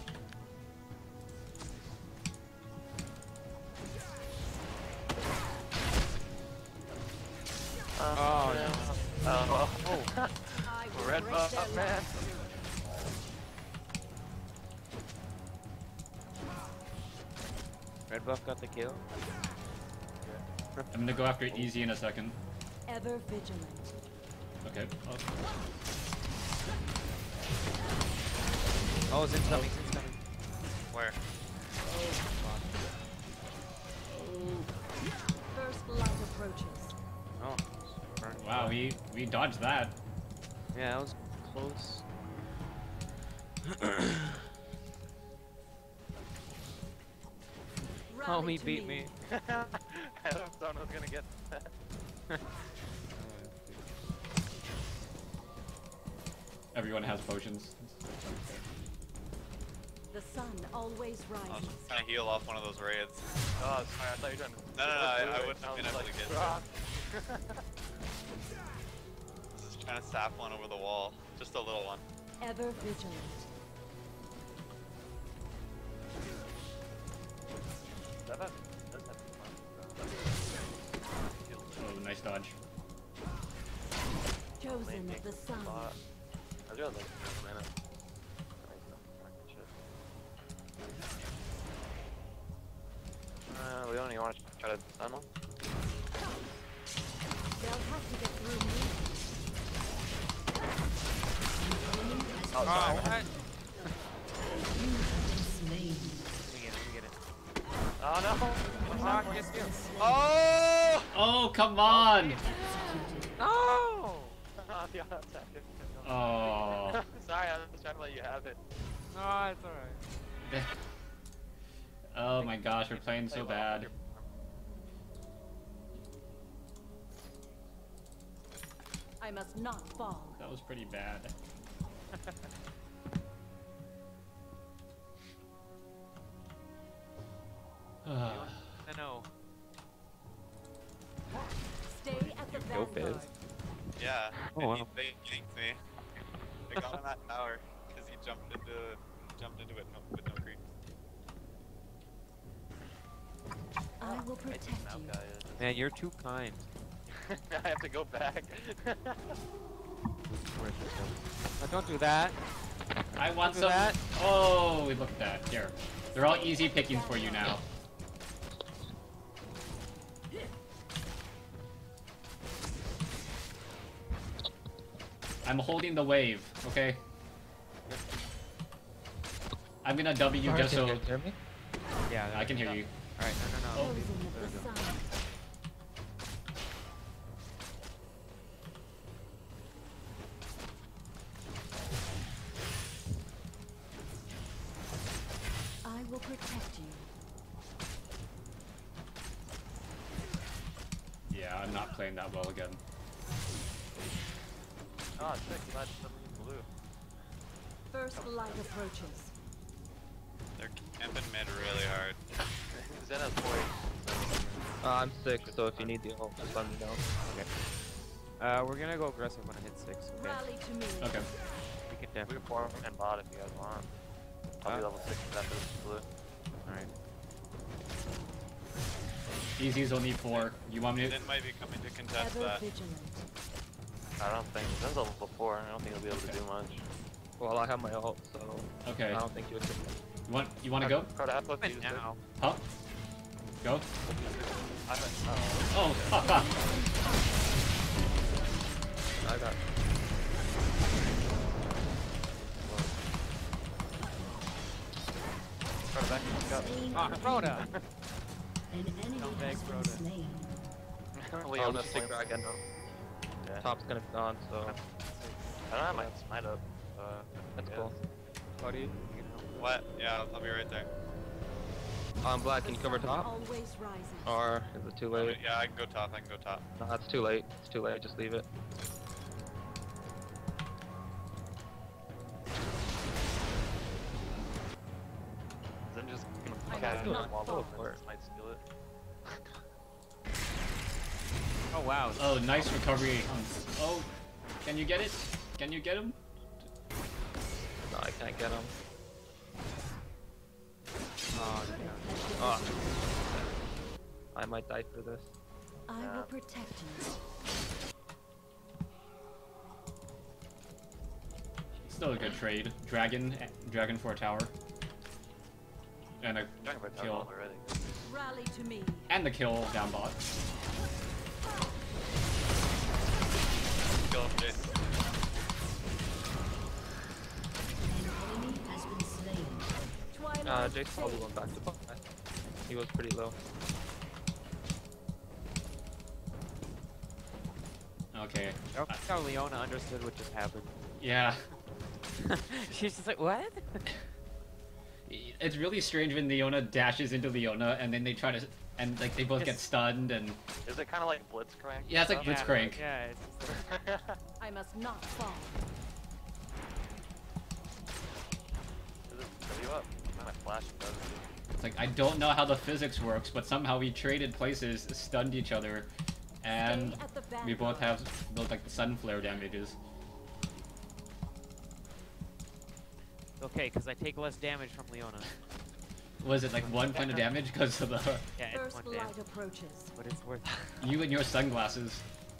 Oh, no. Oh. I will Red break buff, their man. lines. Red buff got the kill. I'm gonna go after easy in a second. Ever vigilant. Okay. Oh. Oh, Zin's coming. Zin's coming. Where? First light approaches. Oh. it's burning. Wow, we dodged that. Yeah, that was close. Oh, Rally he to beat me. I thought I was gonna get that. Everyone has potions. The sun always I was rises. trying to heal off one of those raids. Oh, sorry, I thought you were trying to. No, I wouldn't have I been was able like, to get "Ah." Just trying to sap one over the wall. Just a little one. Ever vigilant. That does have Oh, nice dodge. Chosen of the sun. I was like, mana. We don't even want to try to stun them. They'll have to get through me. Oh, sorry, man. You have been slain. Let me get it. Oh no! Ah, get skill. Oh! Oh, come on! No! Yeah, that's accurate. Oh. Sorry, I was trying to let you have it. No, it's alright. Oh my gosh, we're playing so bad. I must not fall. That was pretty bad. Oh, and wow. they yanked me. I got on that tower because he jumped into it with no creep. I will protect you. Man, you're too kind. I have to go back. Oh, don't do that. I want Do some. that. Oh, look at that. Here. They're all easy pickings for you now. I'm holding the wave, okay? I'm gonna W Sorry, just can so you hear me? Yeah, I can hear you. Alright, no. Chosen of the sun. I will protect you. Yeah, I'm not playing that well again. Oh, sick. Glad something blue. First light approaches. They're camping mid really hard. Zena's point. I'm sick, so if you need the ult, just let me know. We're gonna go aggressive when I hit 6, okay? Rally to me. Okay. We can We definitely. can farm and bot if you guys want. I'll be level 6 after this blue. Alright. Easy's only 4. You want me to? Then might be coming to contest Ever that. vigilant. I don't think. Zena's level 4. I don't think he'll be able to do much. Well, I have my ult, so Okay. I don't think you would. You want to go? Crota, have both But use now. Huh? Go? Oh. Oh, fuck. I got. Crota back. Go. Slain Ah, an Crota! An enemy Don't beg has been Crota. slain. Leona's just stick playing. dragon. Yeah. Top's gonna be gone, so I don't have my smite up. that's yeah. cool. Buddy, you What? Yeah, I'll be right there. Black, can you cover top? Always rises. Or is it too late? Yeah, I can go top. I can go top. No, that's too late. It's too late. Just leave it. Then just I catch will it not while fall the for it. might steal it. Oh wow. Oh, nice recovery. Oh, can you get it? Can you get him? No, I can't get him. Oh, Oh. I might die for this. I will protect you. Still a good trade. Dragon for a tower. And a Talking about kill. tower already. Rally to me. And the kill down bot. Kill him, Jace. An enemy has been slain. Twilight Jace probably went back to bot. He was pretty low. Okay. I don't think how Leona understood what just happened. Yeah. She's just like, what? It's really strange when Leona dashes into Leona and then they try to, and like they both get Yes. stunned and Is it kind of like Blitzcrank? yeah, it's like stuff? Blitzcrank. Yeah, it's just like, I must not fall. Does it fill you up? My flash does. It's like I don't know how the physics works, but somehow we traded places, stunned each other, and Stay at the we both vanguard. have those like sun flare damages. okay, because I take less damage from Leona. Was it like 1 point of damage because of the Yeah, it's First 1 light damage, approaches. but it's worth it. you and your sunglasses?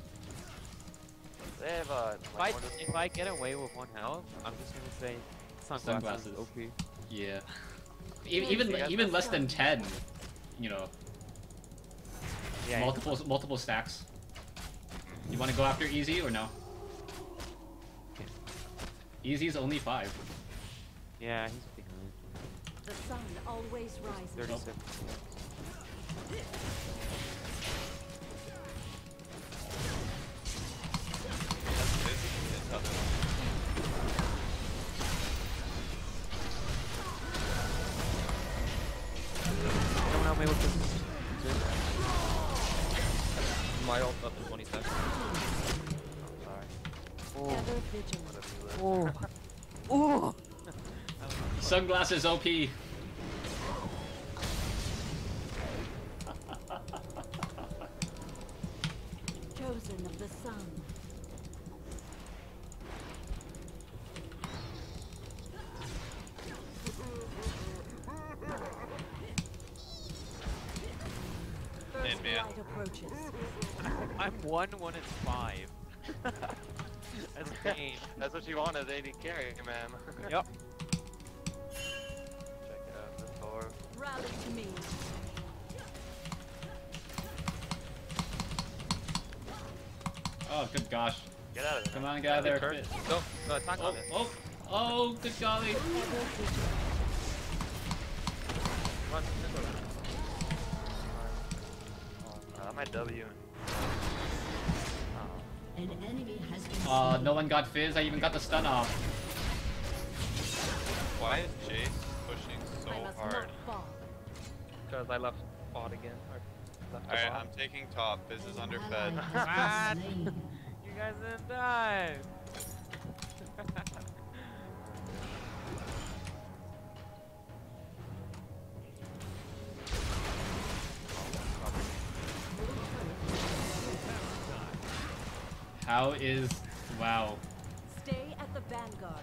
They have If if I get away with 1 health, I'm just gonna say sunglasses. Sunglasses. OP. Yeah. You Even guys even have less than 10. You know, Yeah. multiple stacks. You want to go after Easy or no? Easy's only 5. Yeah, he's behind. The sun always rises. 36. Don't help me with this. My ult up in 20 seconds. Oh. Ever vigilant. Oh. Oh. Sunglasses OP. Chosen of the sun. Carried me in. Light approaches. I'm 1-1 and 5. That's pain. That's what you want as AD carry, man. Yep. Check out the door. Rally to me. Oh, good gosh. Get out of there. Come on, get out of there. Turn. Go. Go attack Oh, on it. oh, oh, good golly. Run. My W. An enemy has been Oh, no one got Fizz. I even got the stun off. Why is Jace pushing so I must hard? not fall. Because I left bot again. Or left the Alright, bot. I'm taking top. Fizz is An underfed. ally has been slain. You guys didn't die. How is... Wow. Stay at the vanguard.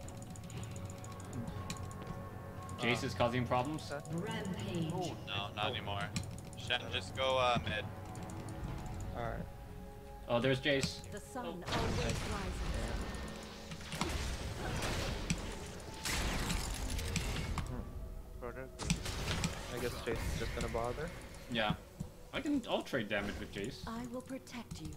Jace is causing problems. Rampage. No, not anymore. Shen, just go mid. Alright. Oh, there's Jace. The sun always rises. I guess Chase is just gonna bother. Yeah. I'll trade damage with Jace. I will protect you.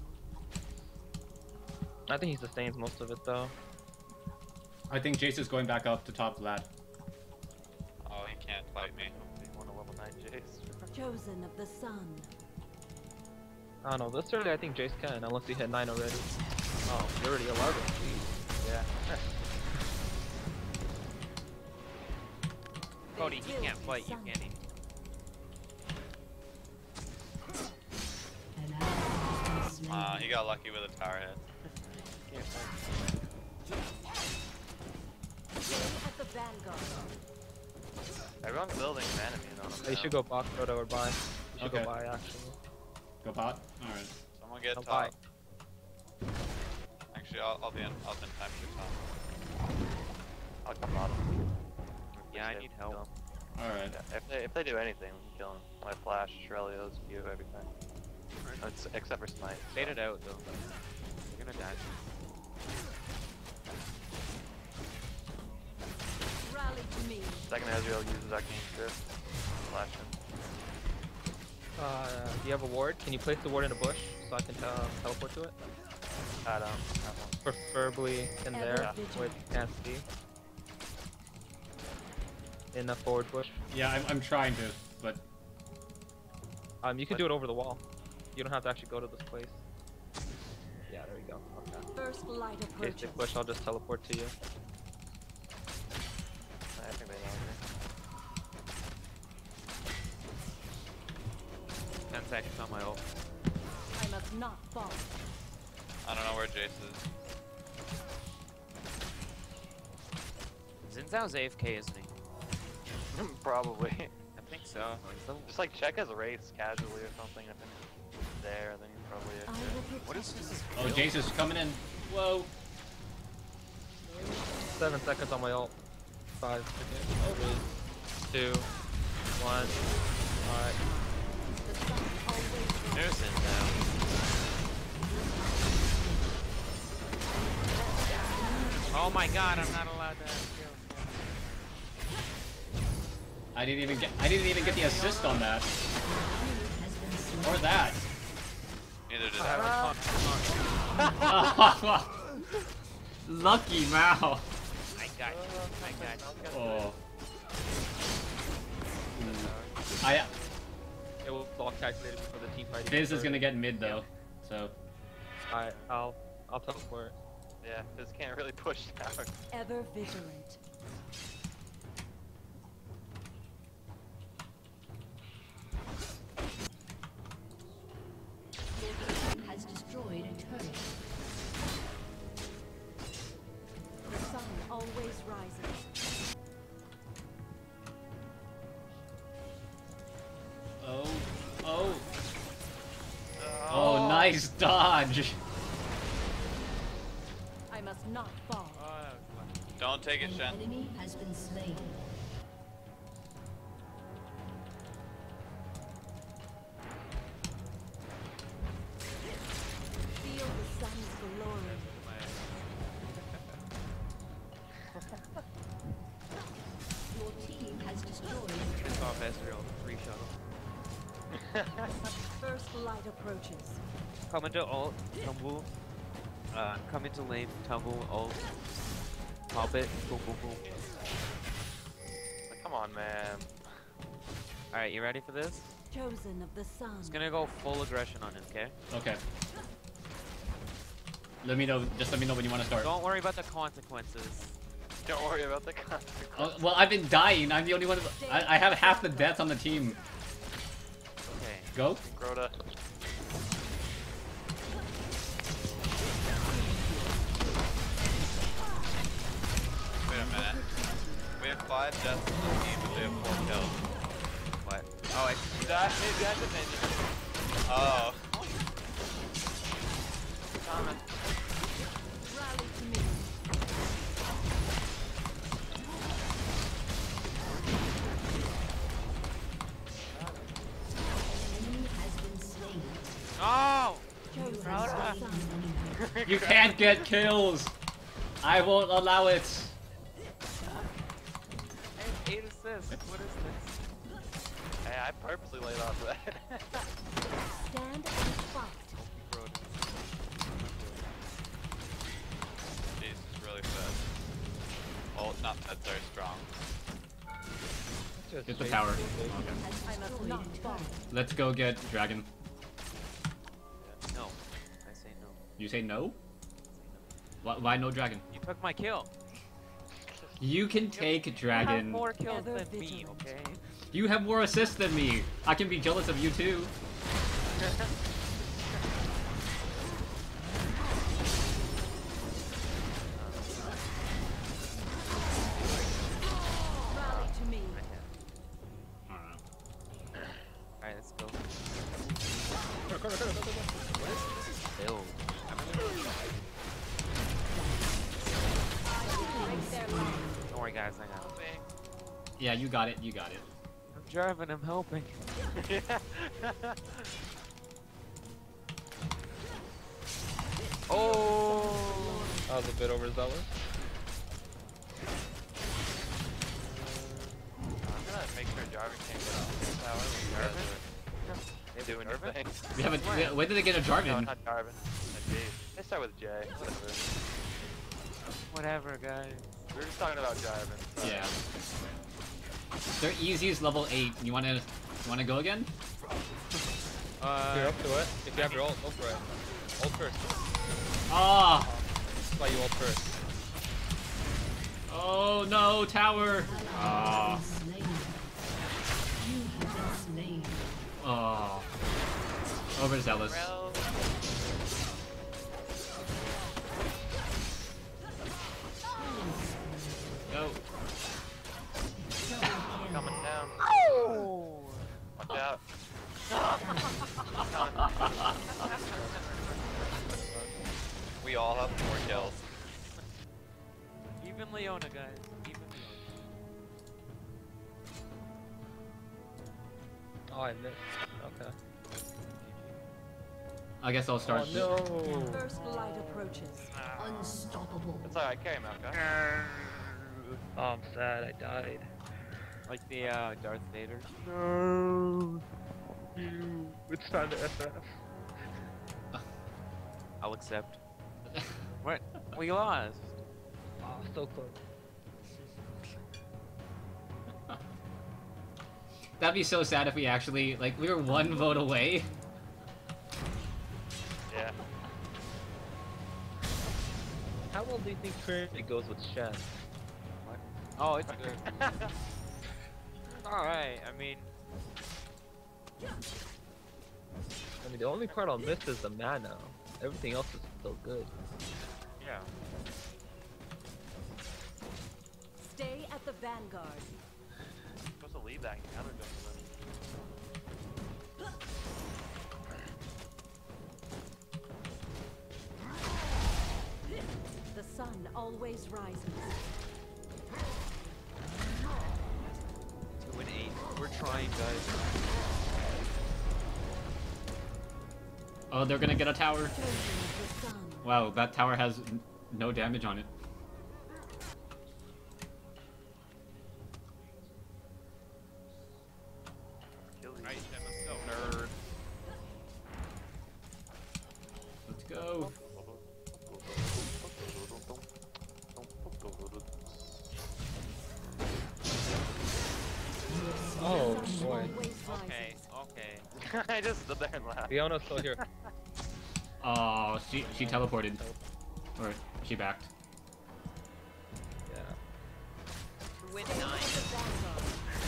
I think he sustains most of it though. I think Jace is going back up to top Vlad. Oh, he can't fight me. You want a level 9 Jace? Chosen of the sun. I don't know, this early I think Jace can, unless he hit 9 already. Oh, you're already 11. Jeez. Yeah. Cody, he can't fight you, can he? An ally has been slain. He got lucky with a tower hit. Can't fight. Stay at the vanguard. Everyone's building an enemy on him. You should go bot, Crota, or buy. You should Okay. go buy actually. Go bot? Alright. Someone get I'll top. buy. Actually, I'll be in time for top. I'll come bottom. Yeah, I need help. Alright. Yeah, if they do anything, we can kill them. My flash, Shrelios, Q, everything. Except for smite. Fade it out though. You're gonna die. Rally to me. Second Ezreal uses Arcane Drift. Flash him. Do you have a ward? Can you place the ward in a bush so I can teleport to it? I don't have one. Preferably in Ever there vigilant. where you can't see. In a forward bush. Yeah, I'm trying to, but... You can do it over the wall. You don't have to actually go to this place. Yeah, there you go. Okay. First light In case approaches. they push, I'll just teleport to you. I think they know. 10 seconds on my ult. I must not fall. I don't know where Jace is. Xin Zhao's AFK, isn't he? Probably. I think so. He's level- Just like check his race casually or something. If he's there, then he's probably I it. will protect What is this? Oh, Jace is coming in. Whoa. 7 seconds on my ult. 5, 3, 2, 1. Alright. The sun always rises. There's Xin Zhao. Oh my god, I'm not allowed to have kills. I didn't even get the assist on that. Has been slain. Or that. Neither did I. Lucky Mao. I got you. I got you. Oh. It will all calculated before the team fight. Fizz is gonna get mid though, so. Alright, I'll teleport. Yeah, this can't really push down. Ever vigilant. Has destroyed a turret. The sun always rises. Oh. Oh. Oh, nice dodge. I must not fall. Don't take it, An Shen. enemy has been slain. has destroyed. Pissed off Ezreal, free shuttle. First light approaches. Come into ult, tumble. Come into lane, tumble, ult. Pop it, boom, boom, boom. Like, come on, man. Alright, you ready for this? Chosen of the sun. It's gonna go full aggression on him, okay? Okay. Let me know. Just let me know when you want to start. Don't worry about the consequences. Don't worry about the consequences. Oh, well, I've been dying. I'm the only one. I have half the deaths on the team. Okay. Go. Crota. Wait a minute. We have 5 deaths on the team, but they have 4 kills. What? Oh, it's That's a ninja. Oh. Comment. Rally to me. Enemy has been slain. Oh! You Chosen have of the slain sun. an enemy. You can't get kills. I won't allow it. I have 8 assists. What is this? Hey, I purposely laid off that. Stand and fight. Jeez, is really fed. Well, not fed, very strong. Get the tower. I must not fall. Let's go get dragon. No. I say no. You say no? Why no dragon? You took my kill. You can take You have dragon. more kills Ever than me, vigilant. okay? You have more assists than me. I can be jealous of you too. Rally to me. Alright, let's go. What is this build? Break their line. Don't worry, guys, I got it. Yeah, you got it. You got it. I'm driving, I'm helping. Oh! I was a bit overzealous. I'm gonna make sure Jarvan can't get off this tower. They Doing Jarvan? anything. We haven't. When did they get a No, Jarvan? not Jarvan. Jay. They start with J. Whatever. Whatever, guys. We were just talking about Jarvan. So. Yeah. Their easiest level 8. You wanna go again? If you're up to it, if you have your ult, go for it. Ult first. Ah! That's why you ult first. Oh no, tower! Ah. Slain. You have been slain. Oh. Overzealous. Rel. Go. Coming down. Oh! Watch out. We all have 4 kills. Even Leona, guys. Even Leona. Oh, I missed. Okay. I guess I'll start. Oh no! First light approaches. Unstoppable. It's alright, carry him out, guys. Oh, I'm sad. I died. Like the Darth Vader. No. You. It's time to FF. I'll accept. What? We lost. Oh, so close. That'd be so sad if we actually, like, we were 1 vote away. Yeah. How well do you think Trinity goes with Shen? Oh, it's good. Alright, I mean, I mean, the only part I'll miss is the mana. Everything else is still good. yeah. Stay at the vanguard. I'm supposed to leave that counter jungle. The sun always rises. 2 and 8. We're trying, guys. Oh, they're gonna get a tower. Chosen of the sun. Wow, that tower has no damage on it. Oh Sun boy. always Okay, rises. okay. I just stood there and laughed. Fiona's still here. Oh, she teleported. Or she backed. Yeah. Win Stay 9. at the vanguard.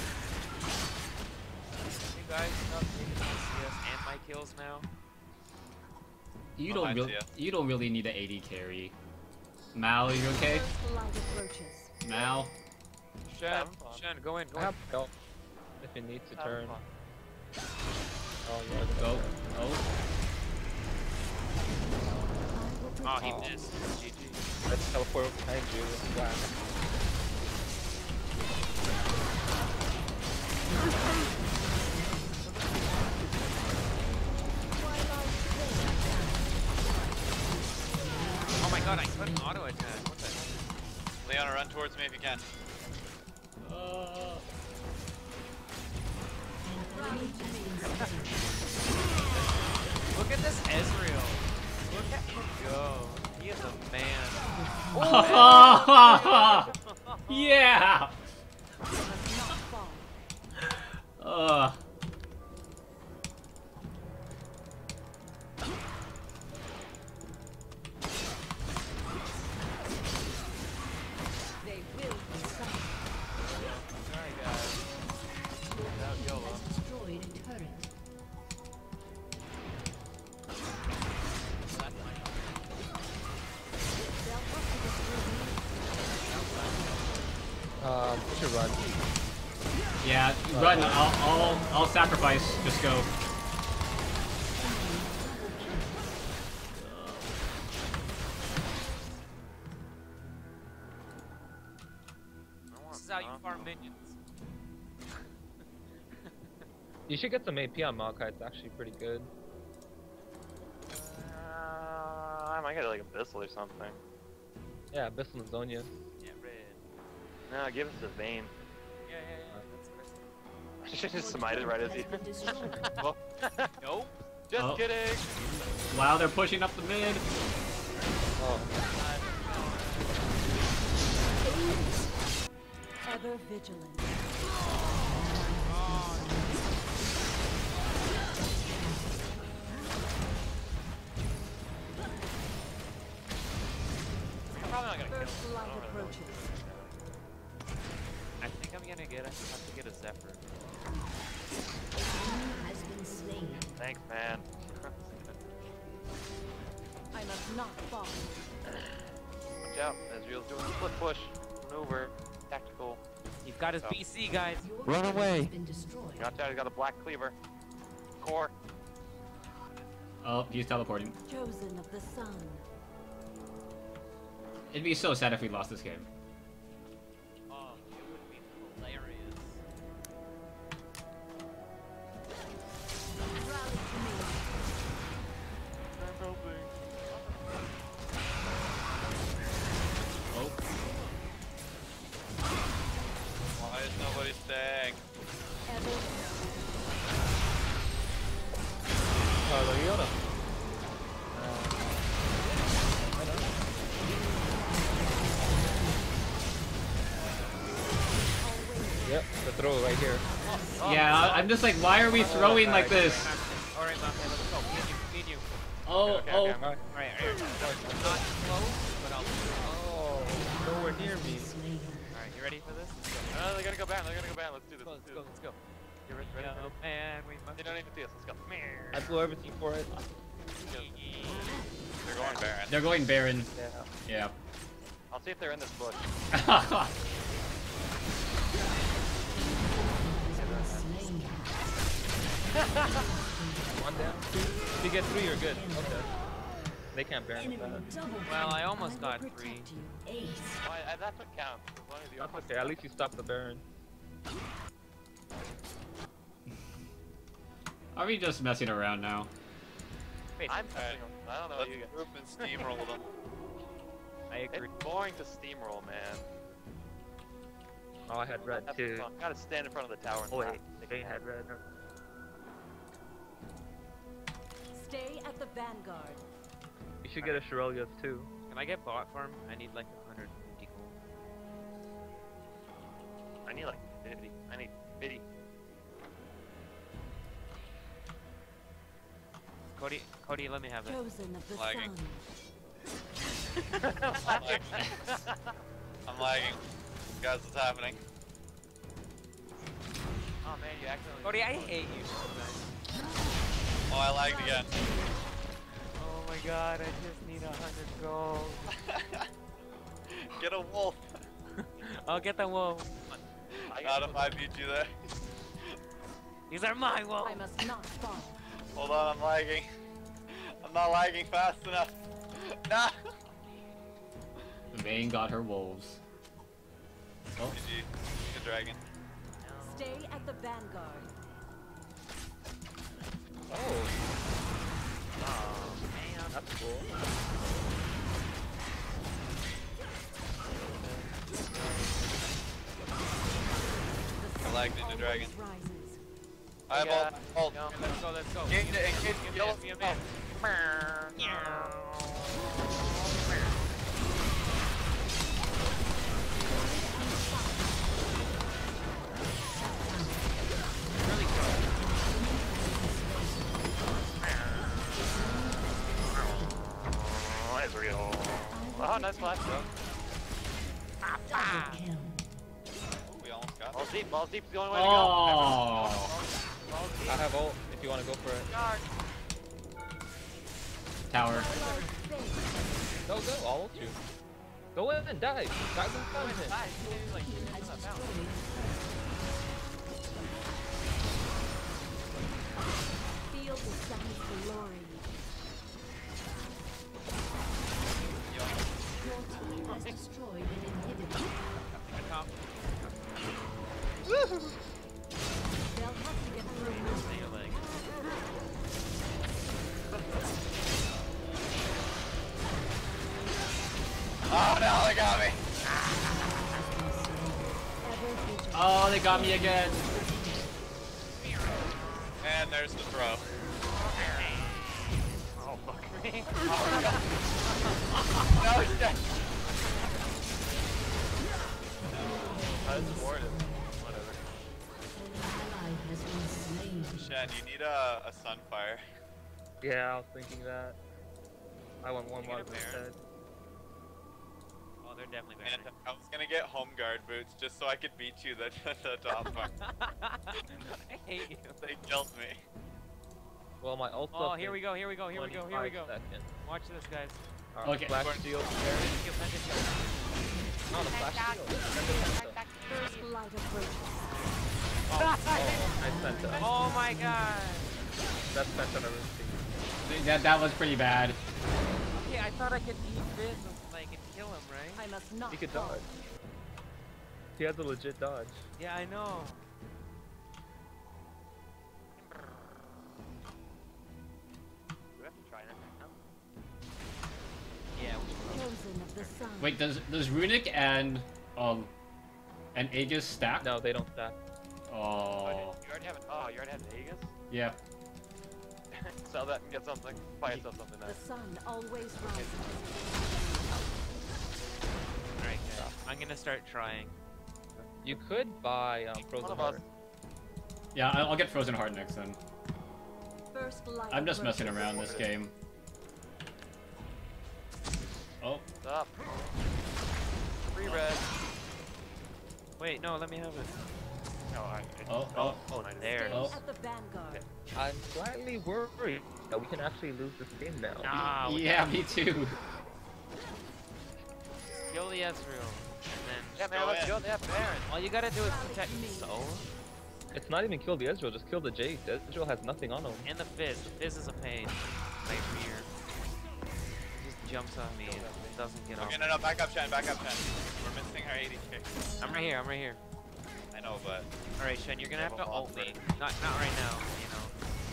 You guys stop taking my CS and my kills now. You Oh, don't hi, really Tia. you don't really need an AD carry. Mal, are you okay? First light approaches. Mal? Shen, Have fun. Shen, go in, go I in. have help if it needs to Have turn. fun. Oh yeah. Go. Oh. I will Oh, he protect. missed. GG. Let's teleport behind you. Wow. Oh my god, I couldn't auto attack. What the heck? Leona, run towards me if you can. Look at this Ezreal. Look at him go. He is a man. Yeah! Must not fall. They will be summoned. Sorry guys. Without YOLO. Has destroyed a turret. That's my They'll have to destroy me. We should run. Yeah, run. I'll sacrifice. Just go. This is how you farm minions. You should get some AP on Maokai. It's actually pretty good. I might get like Abyssal or something. Yeah, Abyssal and Zonia. Yeah, red. No, give us the Vayne. Yeah, yeah, yeah. That's good. I should just smite it right as you. Has been destroyed. Well, Nope. just Oh. kidding. Wow, they're pushing up the mid. Oh, Ever vigilant. I'm probably not gonna kill First him. light I don't really know. approaches. I think I'm gonna have to get a Zephyr. Has been slain. Thanks, man. I must not fall. Watch out. Ezreal's doing a split push. Maneuver. Tactical. He's got his Oh. BC, guys. Your Run turret away. Has been destroyed. Watch out, he's got a black cleaver. Core. Oh, he's teleporting. Chosen of the sun. It'd be so sad if we lost this game. Oh, it would be hilarious. Rally to me. Oh. Why is nobody staying? Ever the Leona. Yep, the throw right here. Yeah, I'm just like, why are we throwing like this? Alright, Mafia, let's go. Me and you. Oh, Okay, oh. okay, Alright, not close, but I'll. Oh, nowhere near me. Slain. Alright, you ready for this? Let's go. They're gonna go ban, they're gonna go ban. Let's do this. Let's Let's do go, this. let's go. You ready? Ready? No, man, we must. They don't even see us. Let's go. I blew everything for it. They're going Baron. They're going Baron. Yeah. Yeah. I'll see if they're in this bush. Slain. One down. Two. If you get three, you're good. Okay. They can't bear Enemy that. double Well, I kill. almost I will got 3. protect you. Ace. Well, that's what counts. As long as you That's okay. At least you stopped the Baron. Are we just messing around now? Wait, I'm messing with I don't know Let's you guys. group and steamroll them. I agree. It's boring to steamroll, man. Oh, I had red Have too. fun. Gotta stand in front of the tower. And Oh wait, laugh. they had red. Stay at the vanguard. You should get a Shirelia's too. Can I get bot farm? I need like 150 gold. I need like 50. I need 50. Cody, let me have it. Chosen of the Lagging. sun. I'm lagging. Guys, what's happening? Oh man, you accidentally. Cody, I hate you so much. Oh, I lagged again. Oh my god, I just need 100 gold. Get a wolf. I'll get the wolf. Not if I beat you there. These are my wolves. I must not fall. Hold on, I'm lagging. I'm not lagging fast enough. Nah. Vayne got her wolves. Oh, GG. Good dragon. Stay at the vanguard. Oh. Man, that's cool. I lagged into dragon. Rises. I have ult. No, let's go. Get it, in case you yellow. Give me a minute. Really good. Ezreal. Oh, nice flash, bro. Double kill. Oh, we almost got Balls it. deep, balls deep is the only way to go. oh. I have ult if you want to go for it. Tower. Go, I'll ult you. Go in and dive. Dive and stun him. Has destroyed. Feel the sun's glory. Your team has destroyed an inhibitor. They'll have to get through this. Oh no, they got me. Ever vigilant. Oh, they got me again. And there's the throw. Oh, fuck me. No shit. I just warded. Whatever. An ally has been slain. Shen, you need a sunfire. Yeah, I was thinking that. I want one You get more a Baron? instead. Oh, they're definitely And better. I was gonna get home guard boots just so I could beat you the top part. I hate you. They killed me. Well, my ult's Oh, up here in we go. 25 seconds. Watch this, guys. Alright, Okay. Flash shield. No, the flash shield. Send the penta. First light approaches. Oh, I sent that. Oh my god. That's penta on everything. That was pretty bad. Okay, I thought I could eat this and kill him, right? I must not He could fall. dodge. He has a legit dodge. Yeah, I know. We have to try it now. Yeah. Chosen of the sun. Wait, does Runic and Aegis stack? No, they don't stack. Oh. You already have an. Oh, you already have an Aegis? Yeah. Sell that and get something. Buy yourself something The nice. sun always rises. Alright, guys. I'm gonna start trying. You could buy Frozen of us. Heart. Yeah, I'll get Frozen Heart next then. First light I'm just approaches. messing around this game. Oh. What's up? Free red. Wait, no, let me have it. No, Oh. There. Oh. At the vanguard. I'm slightly worried that we can actually lose this game now. Ah, we Yeah, me too. kill the Ezreal. And then Yeah, man, let's go. They have Baron. all you gotta do is protect Soul It's not even kill the Ezreal, just kill the Jade. The Ezreal has nothing on him. and the Fizz. The Fizz is a pain. Right here. He just jumps on me and doesn't get off. Okay, no, back up, Shen, back up, Shen. We're missing our 80k. I'm right here. I know, but Alright, Shen, you're gonna have to ult me. Not right now, you know.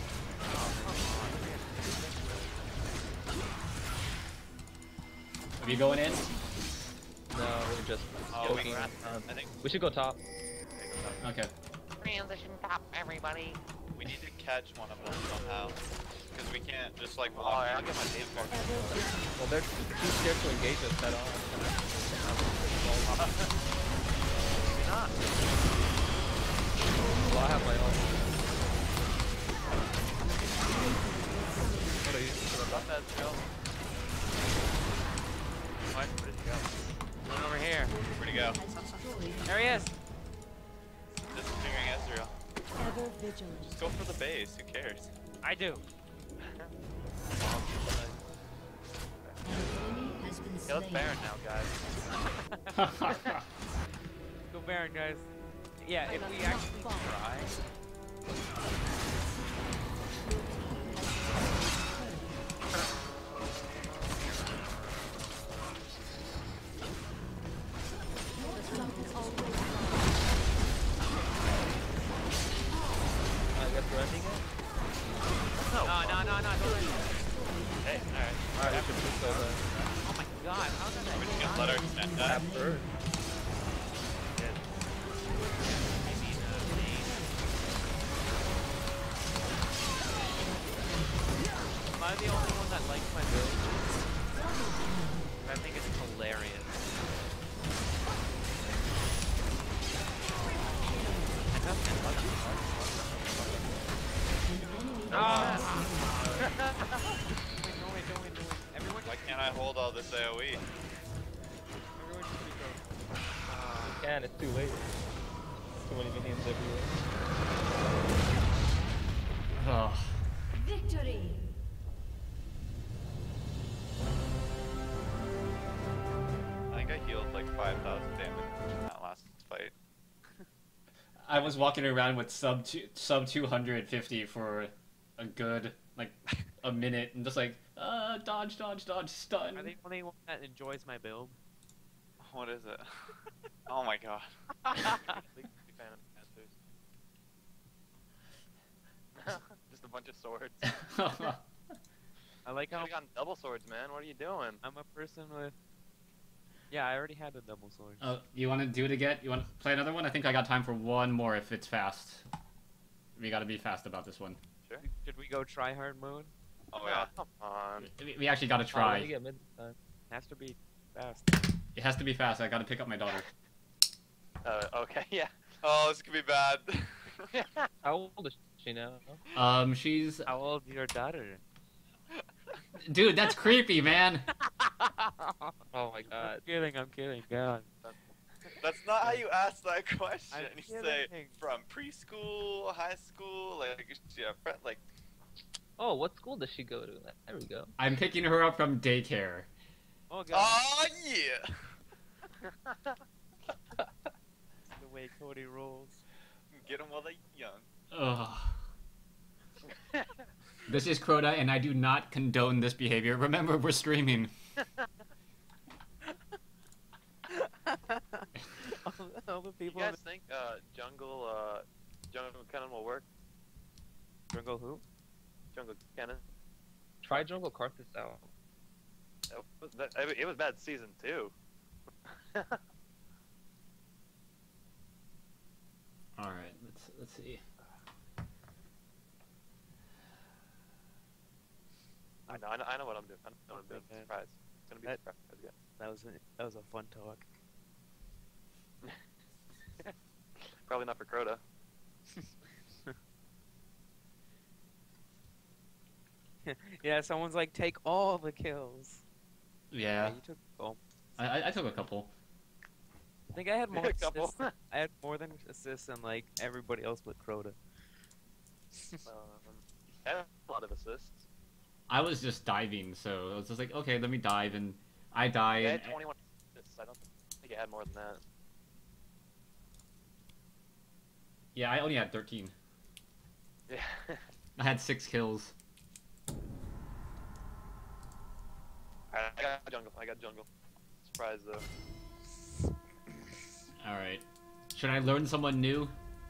Are you going in? No, we're just Oh, joking. I think We should go top. Okay. Transition top, everybody. we need to catch one of them somehow. Because we can't just like Oh, walk. yeah, I'll get my name card. Ever vigilant. Well, they're too scared to engage us head on. Maybe not. Well, I have my own. vigilant. Just go for the base. Who cares? I do. An enemy has been Yeah, let's slain. Baron now, guys. Go Baron, guys. Yeah, if we actually try. I guess we're ending it. No, don't do it. Hey, alright. Alright, we should push over. Oh my god, how did We're just I gonna let our net die. After. Am I the only one that likes my build? I think it's hilarious. I have been lucky. Wait. Everyone Why can't I hold all this AoE? You can, it's too late. Too many minions everywhere. Oh. Victory! I think I healed like 5,000 damage in that last fight. I was walking around with sub 250 for a good like a minute and just like dodge, stun. Are they the only one that enjoys my build? What is it? Oh my god. Big fan of Masters. Just a bunch of swords. I like how Should've gotten double swords, man. What are you doing? I'm a person with. Yeah, I already had a double sword. Oh, you want to do it again? You want to play another one? I think I got time for one more if it's fast. We got to be fast about this one. Sure. Should we go try hard mode? Oh yeah. Come on. We actually got to Oh, try. let me get mid this time. Has to be fast. It has to be fast. I got to pick up my daughter. Okay, yeah. Oh, this could be bad. How old is she now? She's How old is your daughter? dude. That's creepy, man. Oh my god. I'm kidding. God. That's not how you ask that question. I'm You say kidding. from preschool, high school, like yeah, like. Oh, what school does she go to? There we go. I'm picking her up from daycare. Oh god. Oh yeah. That's the way Cody rolls. Get them while they're young. Ugh. This is Crota, and I do not condone this behavior. Remember, we're streaming. All the You people. guys think jungle cannon will work? Jungle who? Jungle cannon. Try Jungle Karthus out. It was bad season 2. All right, let's see. I know what I'm doing. I know what I'm doing. Okay. Surprise. It's gonna be a That- surprise. Yeah. That was a fun talk. Probably not for Crota. Yeah, someone's like, take all the kills. Yeah, You took all. I took a couple. I think I had more A couple. assists. I had more than assists than like everybody else but Crota. I had a lot of assists. I was just diving, so I was just like, okay, let me dive, and I die. I And, had 21 assists. I don't think I had more than that. yeah, I only had 13. Yeah. I had 6 kills. I got jungle. I got jungle. Surprise though. All right, should I learn someone new?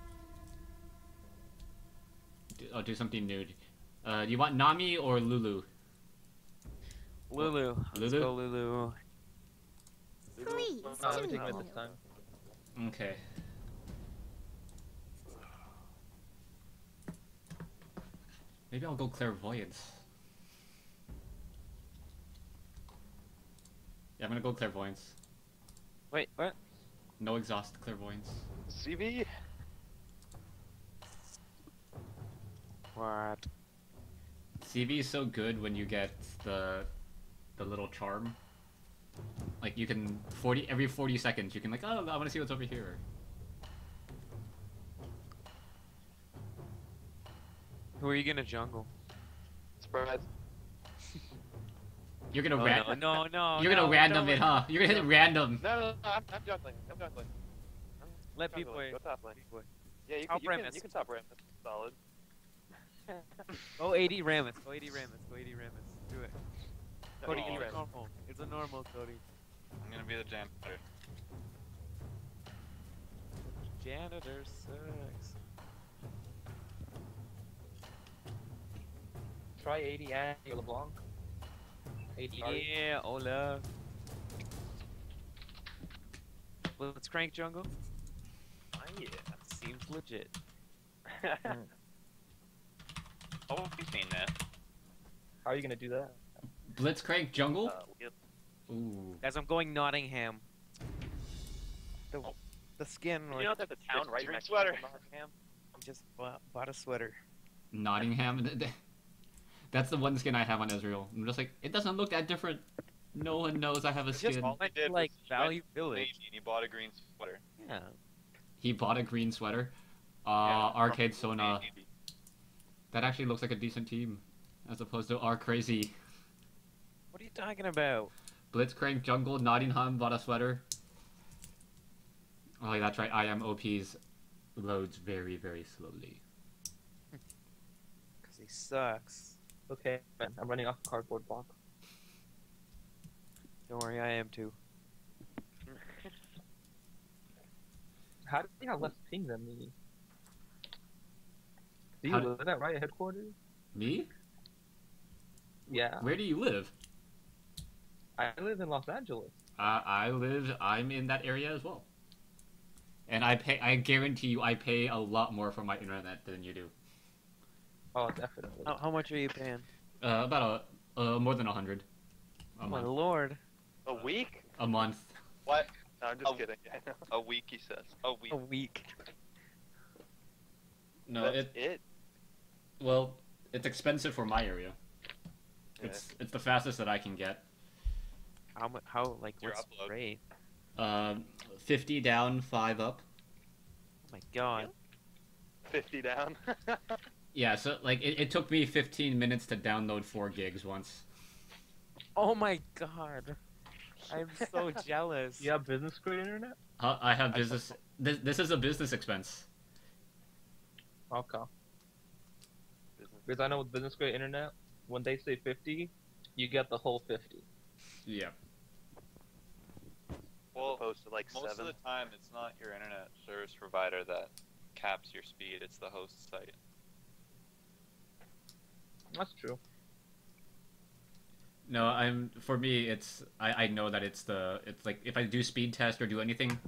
I'll do something new. Do you want Nami or Lulu? Lulu. Let's Lulu? go Lulu. Please, No, I'm do taking not. mid this time. Okay. Maybe I'll go Clairvoyance. Yeah, I'm gonna go Clairvoyance. Wait, what? No exhaust Clairvoyance. CV. What? CV is so good when you get the little charm. Like you can every 40 seconds you can like, oh, I want to see what's over here. Who are you gonna jungle? Surprise. You're gonna Oh, no, You're gonna no, random don't it, huh? You're gonna hit random. No, I'm jungling. I'm jungling. Let Jungling. B-boy. Go top lane. B-boy. Yeah, you Top can, Rammus. you can top Rammus. Solid. Go 80 Rammus. Go 80 Rammus. Go 80 Rammus. Do it. No, Cody, you it's Rammus. normal. It's a normal, Cody. I'm gonna be the janitor. Janitor sucks. Try 80 and LeBlanc. 80 Yeah, Olaf. Let's crank jungle. Oh, yeah. Seems legit. Oh, you've seen that. How are you gonna do that? Blitzcrank jungle? Yep. Ooh. Guys, I'm going Nottingham. The skin. You know there's a town right Green next sweater. to Nottingham? I just bought a sweater. Nottingham. That's the one skin I have on Ezreal. I'm just like, it doesn't look that different. No one knows I have a It's just skin. all I did was like he went Value to Village. Navy and he bought a green sweater. Yeah. He bought a green sweater. Yeah, Arcade from Sona. Navy. That actually looks like a decent team. As opposed to our crazy. What are you talking about? Blitzcrank jungle, Nottingham bought a sweater. Oh, yeah, that's right. I am OP's loads very, very slowly. Cause he sucks. Okay, man, I'm running off a cardboard block. Don't worry, I am too. How do you have less ping than me? Do you How- live at Riot headquarters? Me? Yeah. Where do you live? I live in Los Angeles. I'm in that area as well. And I guarantee you I pay a lot more for my internet than you do. Oh, definitely. How much are you paying? About more than 100. Oh A my month. lord. A week? A month. What? No, I'm just Oh. kidding. A week, he says. A week. A week. No, That's it. well, it's expensive for my area. Yeah. It's the fastest that I can get. How like Your what's upload. the rate? 50 down, 5 up. Oh my god. 50 down. Yeah, so like it took me 15 minutes to download 4 gigs once. Oh my god. I'm so jealous. You have business grade internet? I have business. This is a business expense. Okay. Because I know with business grade internet, when they say 50, you get the whole 50. Yeah. Well, opposed to like most 7. of the time, it's not your internet service provider that caps your speed. It's the host site. That's true. No, for me it's I know that it's like if I do speed test or do anything,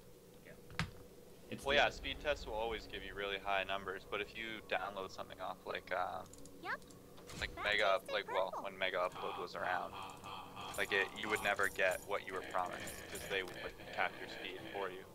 it's Well, yeah, speed tests will always give you really high numbers, but if you download something off like Yep. like That Mega tastes like like well purple. when Mega Upload was around, like you would never get what you were promised because they would like cap your speed for you.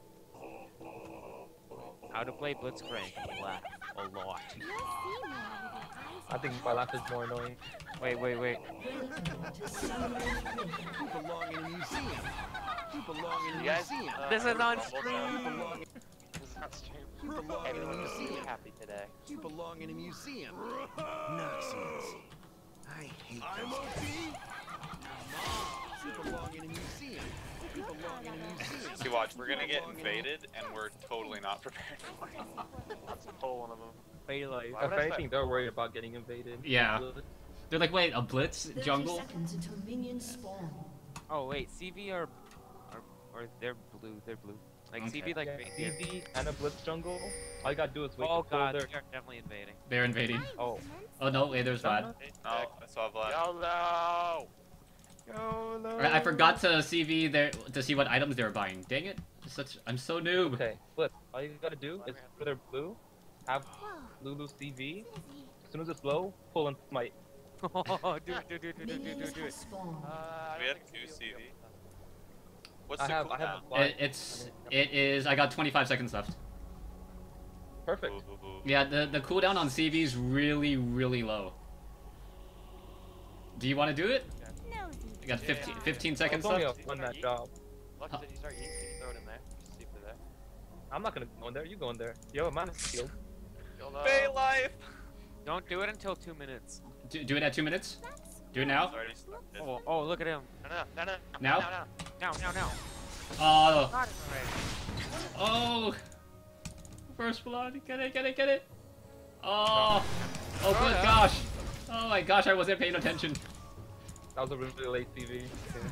How to play Blitzcrank and you laugh a lot. You'll see more with your eyes. I think my laugh is more annoying. Wait. Welcome to Summoner's Rift. You belong in a museum. You belong in a You guys, museum. This is on Rumble stream. time. This is on stream. You belong in a Everyone's gonna be museum. happy today. You belong in a museum. Nazis. I hate those guys. You belong in a museum. You belong in a museum. See, watch, we're gonna get invaded and we're totally not prepared for it. Let's pull one of them. Play life. Why If would I anything, start- they're worried about getting invaded. Yeah. They're like, wait, a blitz 30 jungle? seconds until minions spawn. Oh wait, CV or they're blue. They're blue. Like Okay. CV like Yeah, right here. easy and a blitz jungle. All you gotta do is wait Oh to pull god, their... they are definitely invading. They're invading. Hi, Oh. humans. Oh no, wait, there's Vlad. No, I saw Vlad. YOLO! I forgot to CV there to see what items they were buying. Dang it! I'm so noob. Okay, blitz. All you gotta do is for their blue, have Whoa, Lulu CV. busy. As soon as it's low, pull and smite. Oh, do it. Minions have spawned. We have 2 CV. What's I the have cooldown? a blind. It is. I got 25 seconds left. Perfect. Ooh. Yeah, the cooldown on CV is really, really low. Do you want to do it? Nosy. I got 15 It's seconds only a left. one-man job. Look, did you start eating? Throw it in there. Just see if they're there. I'm not gonna go in there. You go in there. You have a mana shield. YOLO! Bay life! Don't do it until 2 minutes. Do it at 2 minutes. Do it now. It's already started. Oh, look at him. No. Now? Now. Oh. Got it already. Oh. First blood. Get it. Oh. Oh good gosh. Oh my gosh, I wasn't paying attention. That was a really late TV.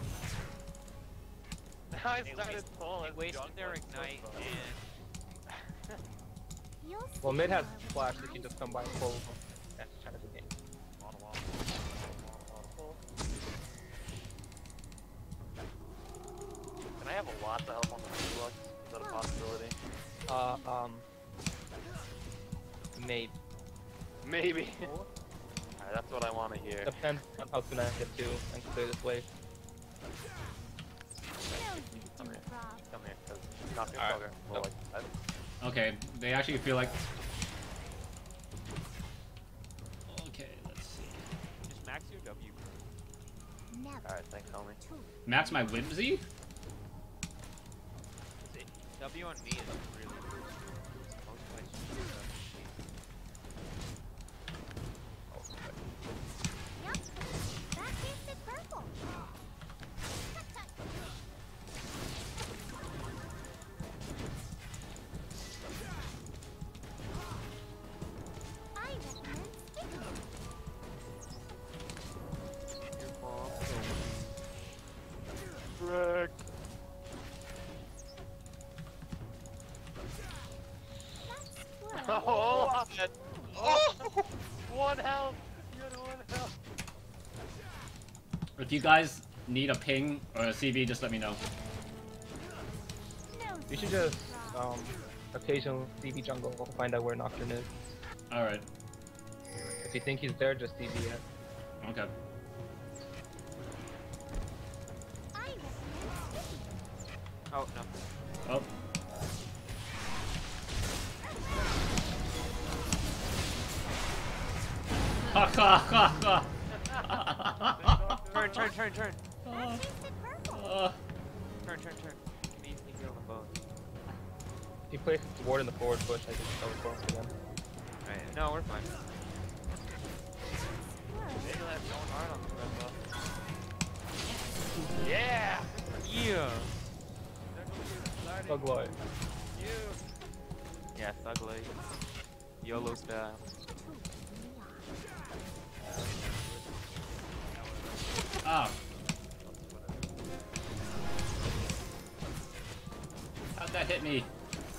I started pulling. They wasted their ignite and Well, mid has flash. They can just come by and pull. That's kind of the game. Can I have a lot of help on the Roblox? Is that a possibility? Maybe. Maybe. Alright, that's what I want to hear. Depends on how soon I get to and clear this wave. Come here, cause not your Alright. bugger. Well, like, Okay, they actually feel like. Okay, let's see. just max your W. Alright, thanks, homie. Max my whimsy. W on me is really good. Most places. Frick. Oh, shit. Oh! 1 health! You had 1 health! If you guys need a ping or a CV, just let me know. We should just occasional CV jungle. We'll find out where Nocturne is. All right. If you think he's there, just CV it. Okay. Oh, no. Oh. Ha ha ha ha. Turn. Turn. Turn. Can easily heal them both. If you place the ward in the forward push, I can teleport to them. Right. No, we're fine. Yeah! Yeah. Thug life. Yeah, thug life. YOLO style. Ah. How'd that hit me?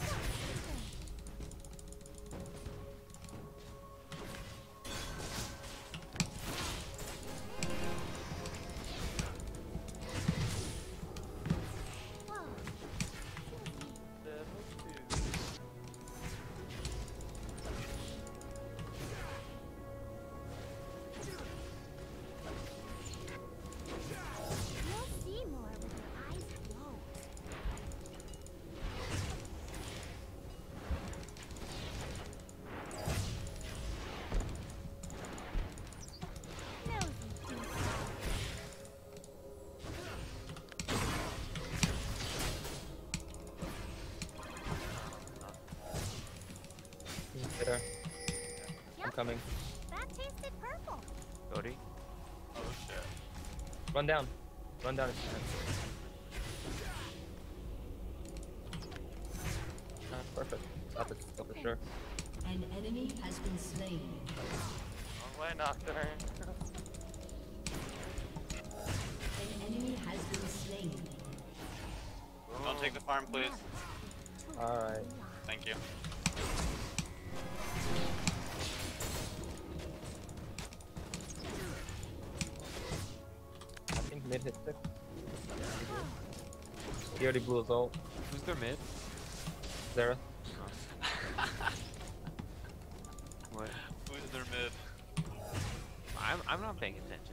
There. I'm coming. That tasted purple. Cody. Oh shit. Run down. Run down. If you can. Perfect. Stop it. Stop it, sure. An enemy has been slain. Wrong way, Nocturne. An enemy has been slain. Don't take the farm, please. Alright. Thank you. I think mid hit 6. He already blew his ult. Who's their mid? Zera. What? Who's their mid? I'm not paying attention.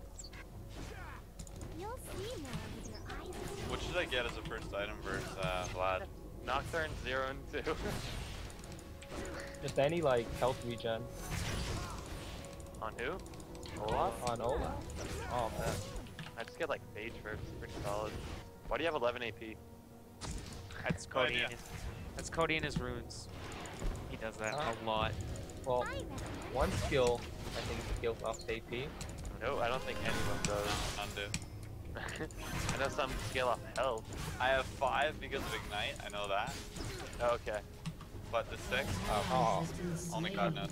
You'll see more with your eyes. What should I get as a first item versus Vlad? Nocturne 0 and 2. Just any like health regen. On who? Olaf? On Olaf. Oh man. I just get like Phage first, pretty solid. Why do you have 11 AP? That's Cody. idea. That's Cody and his runes. He does that a lot. Well, I recommend one skill I think heals off AP. No, I don't think anyone does. None do. I know some scale off health. I have 5 because of Ignite, I know that. Okay. But the 6, Oh, Has been only slain. God knows.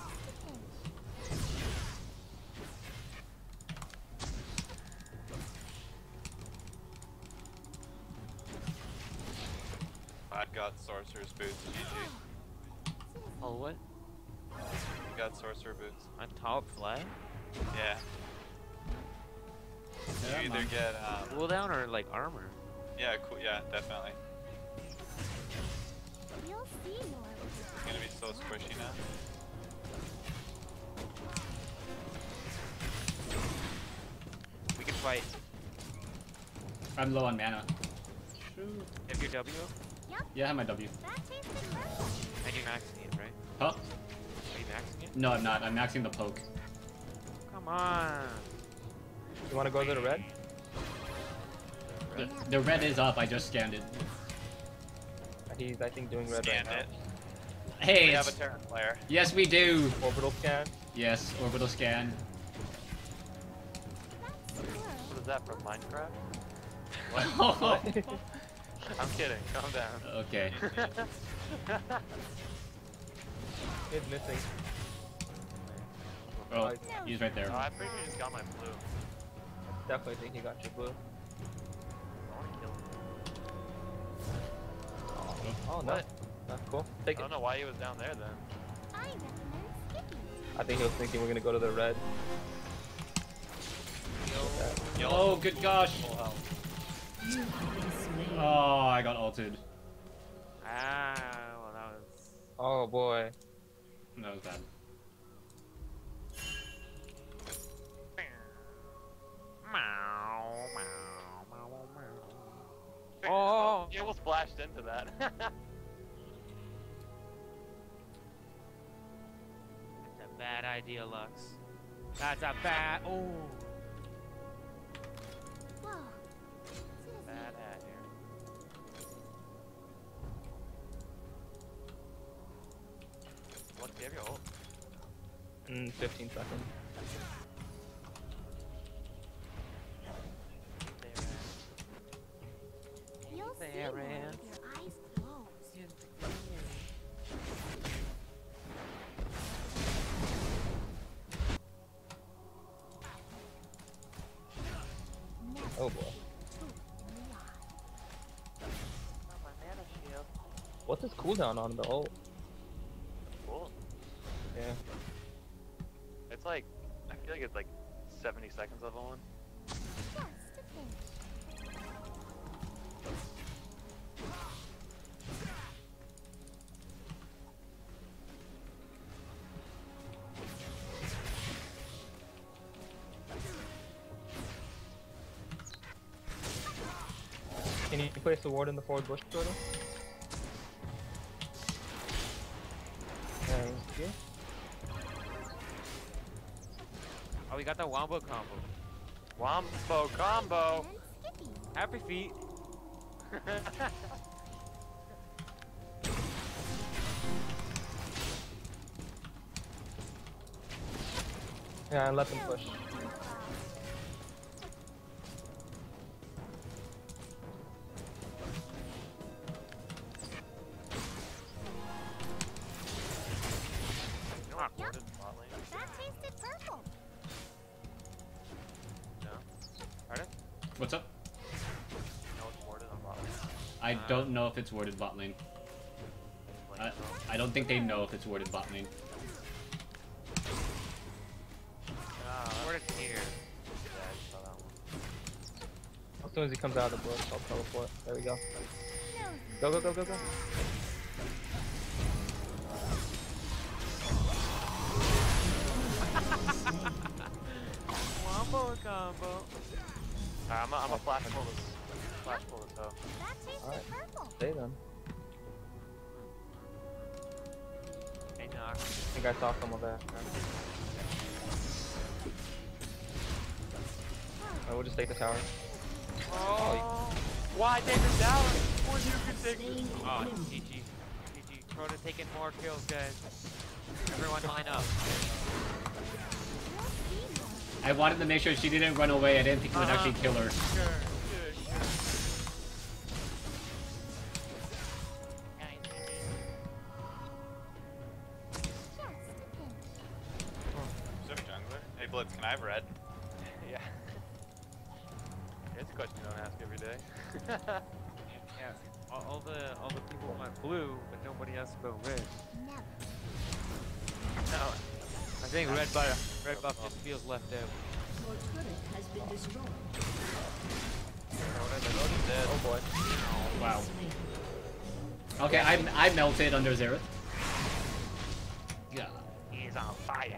I got Sorcerer's Boots, GG. Oh, what? You got Sorcerer Boots. On top flag? Yeah. Yeah, You either man. get, Cooldown or like armor? yeah, cool, yeah, definitely. you'll see more with It's gonna be so squishy now. We can fight. I'm low on mana. If you're W, Yeah, I have my W. that tasted purple. and you're maxing it, right? Huh? Are you maxing it? No, I'm not. I'm maxing the poke. Come on. you want to go to the red? The red is up. I just scanned it. He's I think doing red Scanned right it. Hey, We have a it's... Terran player. Yes, we do. now. Orbital scan. Yes, orbital scan. What is that from Minecraft? Okay. I'm kidding. Calm down. Kid missing. Oh, he's right there. Oh, I'm pretty sure he just got my blue. Definitely think he got your blue. I want to kill him. Oh no, What? that's cool. I Take it. don't know why he was down there then. I recommend skipping. I think he was thinking we're gonna go to the red. Oh, good gosh. Full health. You have been slain. Oh, I got ulted. Ah, well that was. Oh boy. That was bad. Oh. He almost splashed into that. That's a bad idea, Lux. That's a bad. Oh. Whoa. Bad hat here. What gave you ult? In 15 seconds. You'll see more with your eyes closed. Oh boy. Not my mana shield. What's his cooldown on the ult? Cool. Yeah. It's like, I feel like it's like 70 seconds level one. Just to finish. Can you place the ward in the forward bush, Crota? Thank you. Oh, we got the wombo combo. Wombo combo! And skipping. Happy feet. Yeah, let them push. You know what warded bot lane? That tasted purple. No. Pardon? What's up? You know what's warded on bot lane? I don't know if it's warded bot lane. Like, I don't think they know if it's warded bot lane. Word is here. yeah, I saw that one. As soon as he comes out of the bush, I'll teleport. There we go. No. Go, go, go, go, go. Wombo combo. Alright, I'm a flash pull this. Flash pull this hoe. That tasted Alright. purple. Stay then. Hey, knock. I think I saw someone there. We'll just take the tower. Oh. Why take him down? When you can take Slain Oh, enemy. GG. GG. Crota taking more kills, guys. Everyone line up. I wanted to make sure she didn't run away. I didn't think it would actually kill her. Sure. Is there a jungler? Hey Blitz, can I have red? Yeah. It's a question you don't ask every day. Yeah. All the people want blue, but nobody asks about red. No. I think red buff just feels left out. Your turret has been destroyed. Dead. Oh boy. Wow. Okay, I melted under Xerath. Yeah. He's on fire.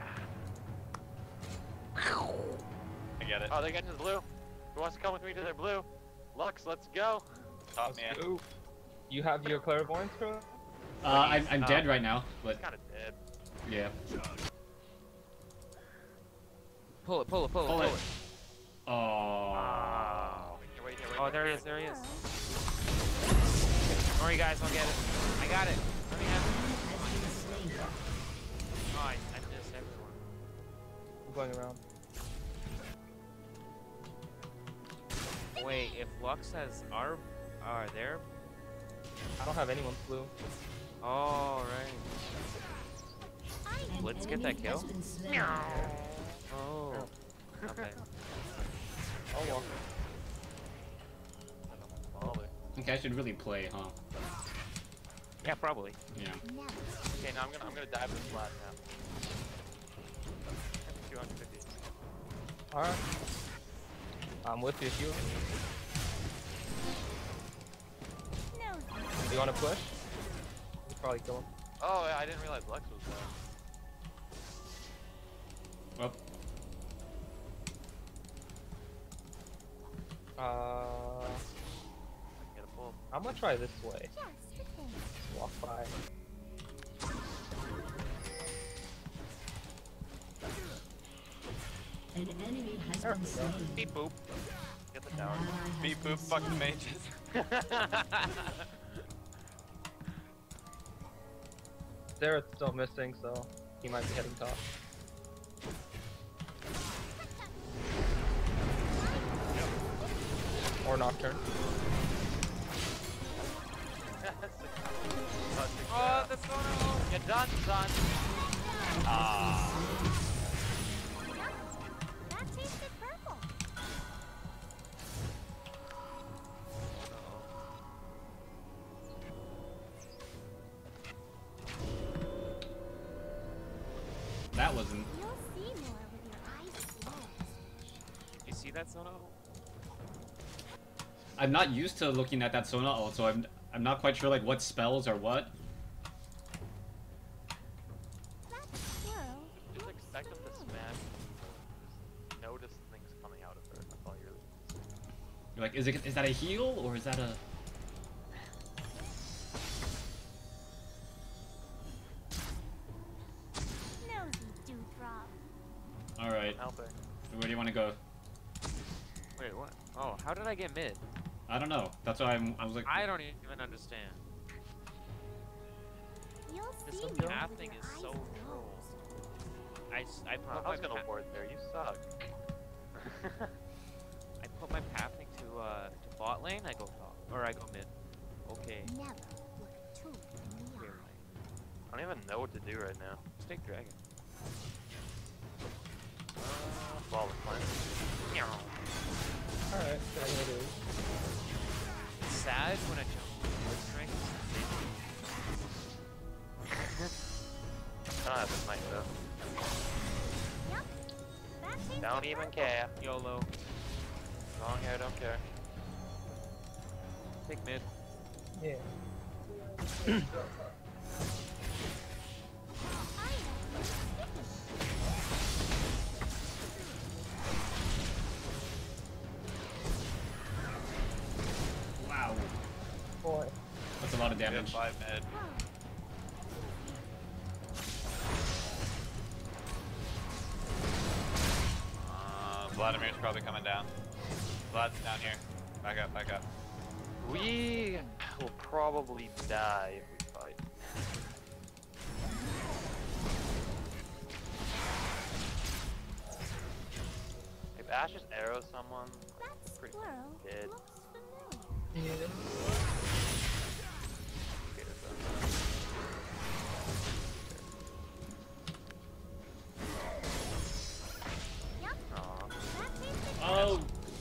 I get it. Oh, they're getting to the blue. Who wants to come with me to their blue? Lux, let's go. Top me. Ooh. You have your clairvoyance, bro? I'm dead right now, but He's kind of dead. yeah. Pull it. Pull it. Oh. Wait, Oh, there he is. Don't worry, guys. I'll get it. I got it. Let me have it. Oh, I missed everyone. I'm going around. Wait, if Lux has our there? I don't have anyone's blue. Oh, right. An Let's get that enemy kill. has been slain. Oh. Okay. Oh well. Okay, I should really play, huh? Yeah, probably. Yeah. Okay, now I'm gonna dive this flat now. 250. Alright. I'm with you if you. Do you want to push? You probably kill him. Oh, yeah, I didn't realize Lux was there. Well, Get a pull. I'm gonna try this way. Walk by. An enemy has been slain. Beep boop. Get the An tower. ally has Beep been boop, fuck the slain. mages. Xerath's still missing, so he might be heading top. Or Nocturne. Oh, that's so no. You're done, son. That tasted purple. that wasn't. You'll see more with your eyes closed. You see that, Sono? I'm not used to looking at that Sona ult, so I'm not quite sure like what spells or what. That squirrel Just looks expect them to familiar. smash. Just notice things coming out of her. That's all you're You're like, is that a heal or is that a? Nosy dewdrop. All right, helping. where do you want to go? Wait, what? Oh, how did I get mid? I don't know. That's why I was like. I don't even understand. You'll This see whole more path with thing your is eyes so closed. troll. I put I my was gonna ward there. You suck. I put my pathing to bot lane. I go top or I go mid. Okay. Never look too in the Okay, eye. right. I don't even know what to do right now. Let's take dragon. Flawless plan. Alright, that's what it is. It's sad when a jungle with strength. I don't have this mic though. Yep. That tasted Don't even purple. care. YOLO. Long hair, don't care. Take mid. Yeah. Wow, Boy. that's a lot of We have damage. 5 mid. Vladimir's probably coming down. Vlad's down here. Back up, back up. We will probably die if we fight. Ash just arrow someone? That Pretty squirrel dead. looks familiar. Yeah. Okay, that's Yep, Aw. that tasted Oh.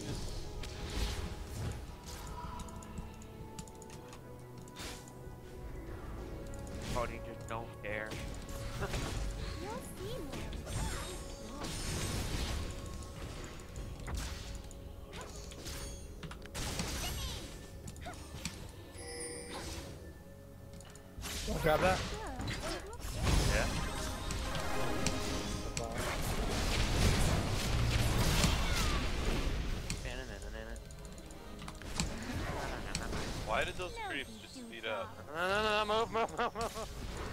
Cody just don't care. You'll see more with your eyes closed. Wanna grab that? Squirrel looks Yeah. Why did those No, creeps you just do speed up? not. No, move.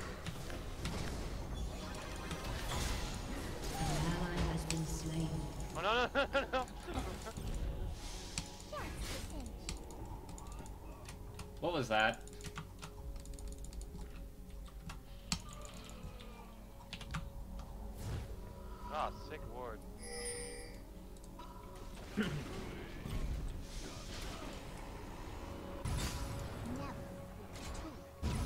An ally has been slain. Oh, no. Just a pinch. What was that? Ah, sick ward. Never. Too late.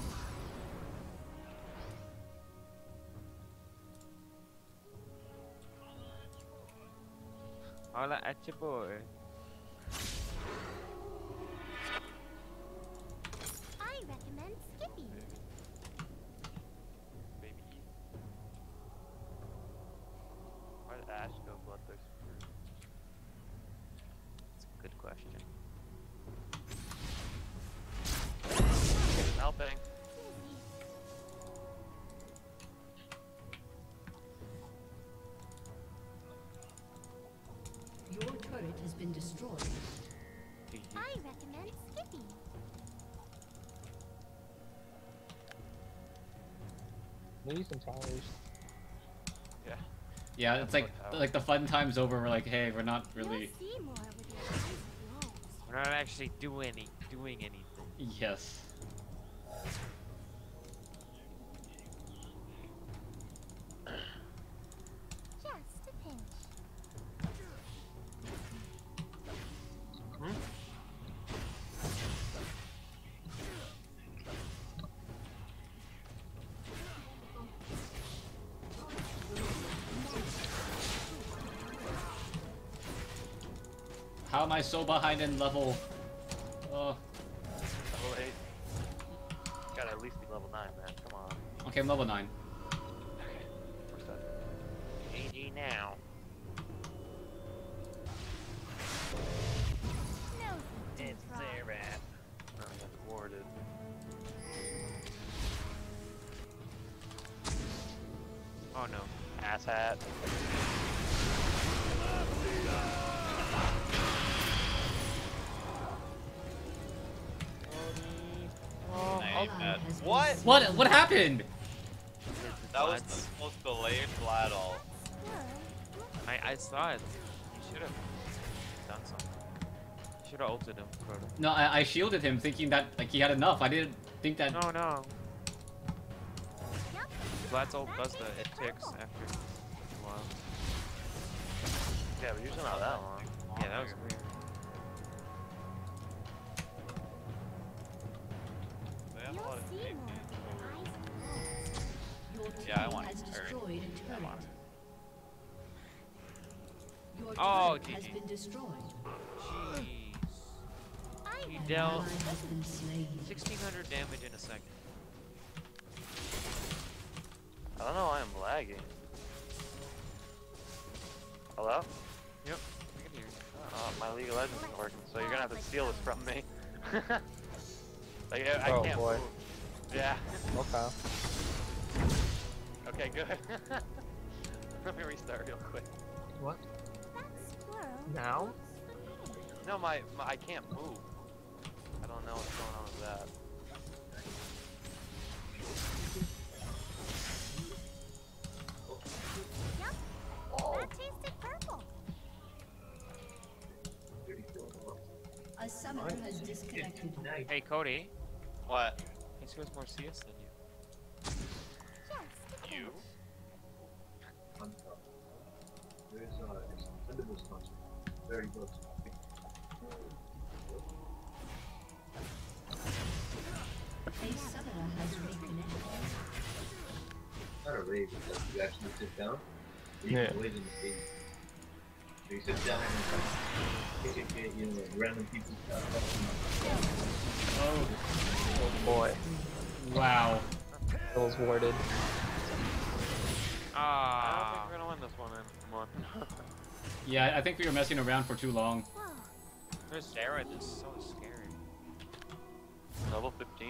Holla at your boy. I recommend skipping. Baby. Why did Ash go bloodthirsty? That's a good question. Helping. Dizzy. Your turret has been destroyed. GG. I recommend skipping. Maybe some towers. Yeah. Yeah, it's like the fun time's over. We're like, hey, we're not really. You'll see more with your eyes closed. We're not actually doing anything. Yes. Just a pinch. How am I so behind in level? Oh, Level 8. Gotta at least be level 9, man. Come on. okay, I'm level 9. Okay. Where's that? GG now. No, It's Zerab. Oh, I got warded. Oh no. Ass hat. Oh, Nice, Ally man. has been What? slain. What happened? That was the most delayed Vlad ult. squirrel. I saw it. You should have done something. Should have ulted him, Crota. No, I shielded him thinking that like he had enough. I didn't think that. No. Yep. Vlad's ult does the it ticks after a while. Yeah, but usually not that long. Yeah, that was weird. They have a You'll lot of see tape. more with your eyes closed. Your Yeah, I team want has a turret. destroyed a I turret. want Your Oh, turret has GG. been destroyed. Jeez. I He An recommend dealt ally has been slain. 1600 damage in a second. I don't know why I'm lagging. Hello? Yep. I can hear you. Oh, my League of Legends isn't working, so you're gonna have to steal this from me. Like, I Oh, can't boy. move. Yeah. Okay. Okay, good. Let me restart real quick. What? that squirrel Now? looks familiar. No, my I can't move. I don't know what's going on with that. Yep. That tasted purple. A summoner has disconnected. Hey, Cody. What? He scores more CS than you. Just a You? pinch. Very good. A summoner has reconnected. Not a raid, but you actually sit down. You Yeah. can wait in the cage. So you sit down and you know, random people start Oh, Oh boy. wow. It was warded. I don't think we're gonna win this one anymore. Yeah, I think we were messing around for too long. There's Sarah, this is so scary. Level 15.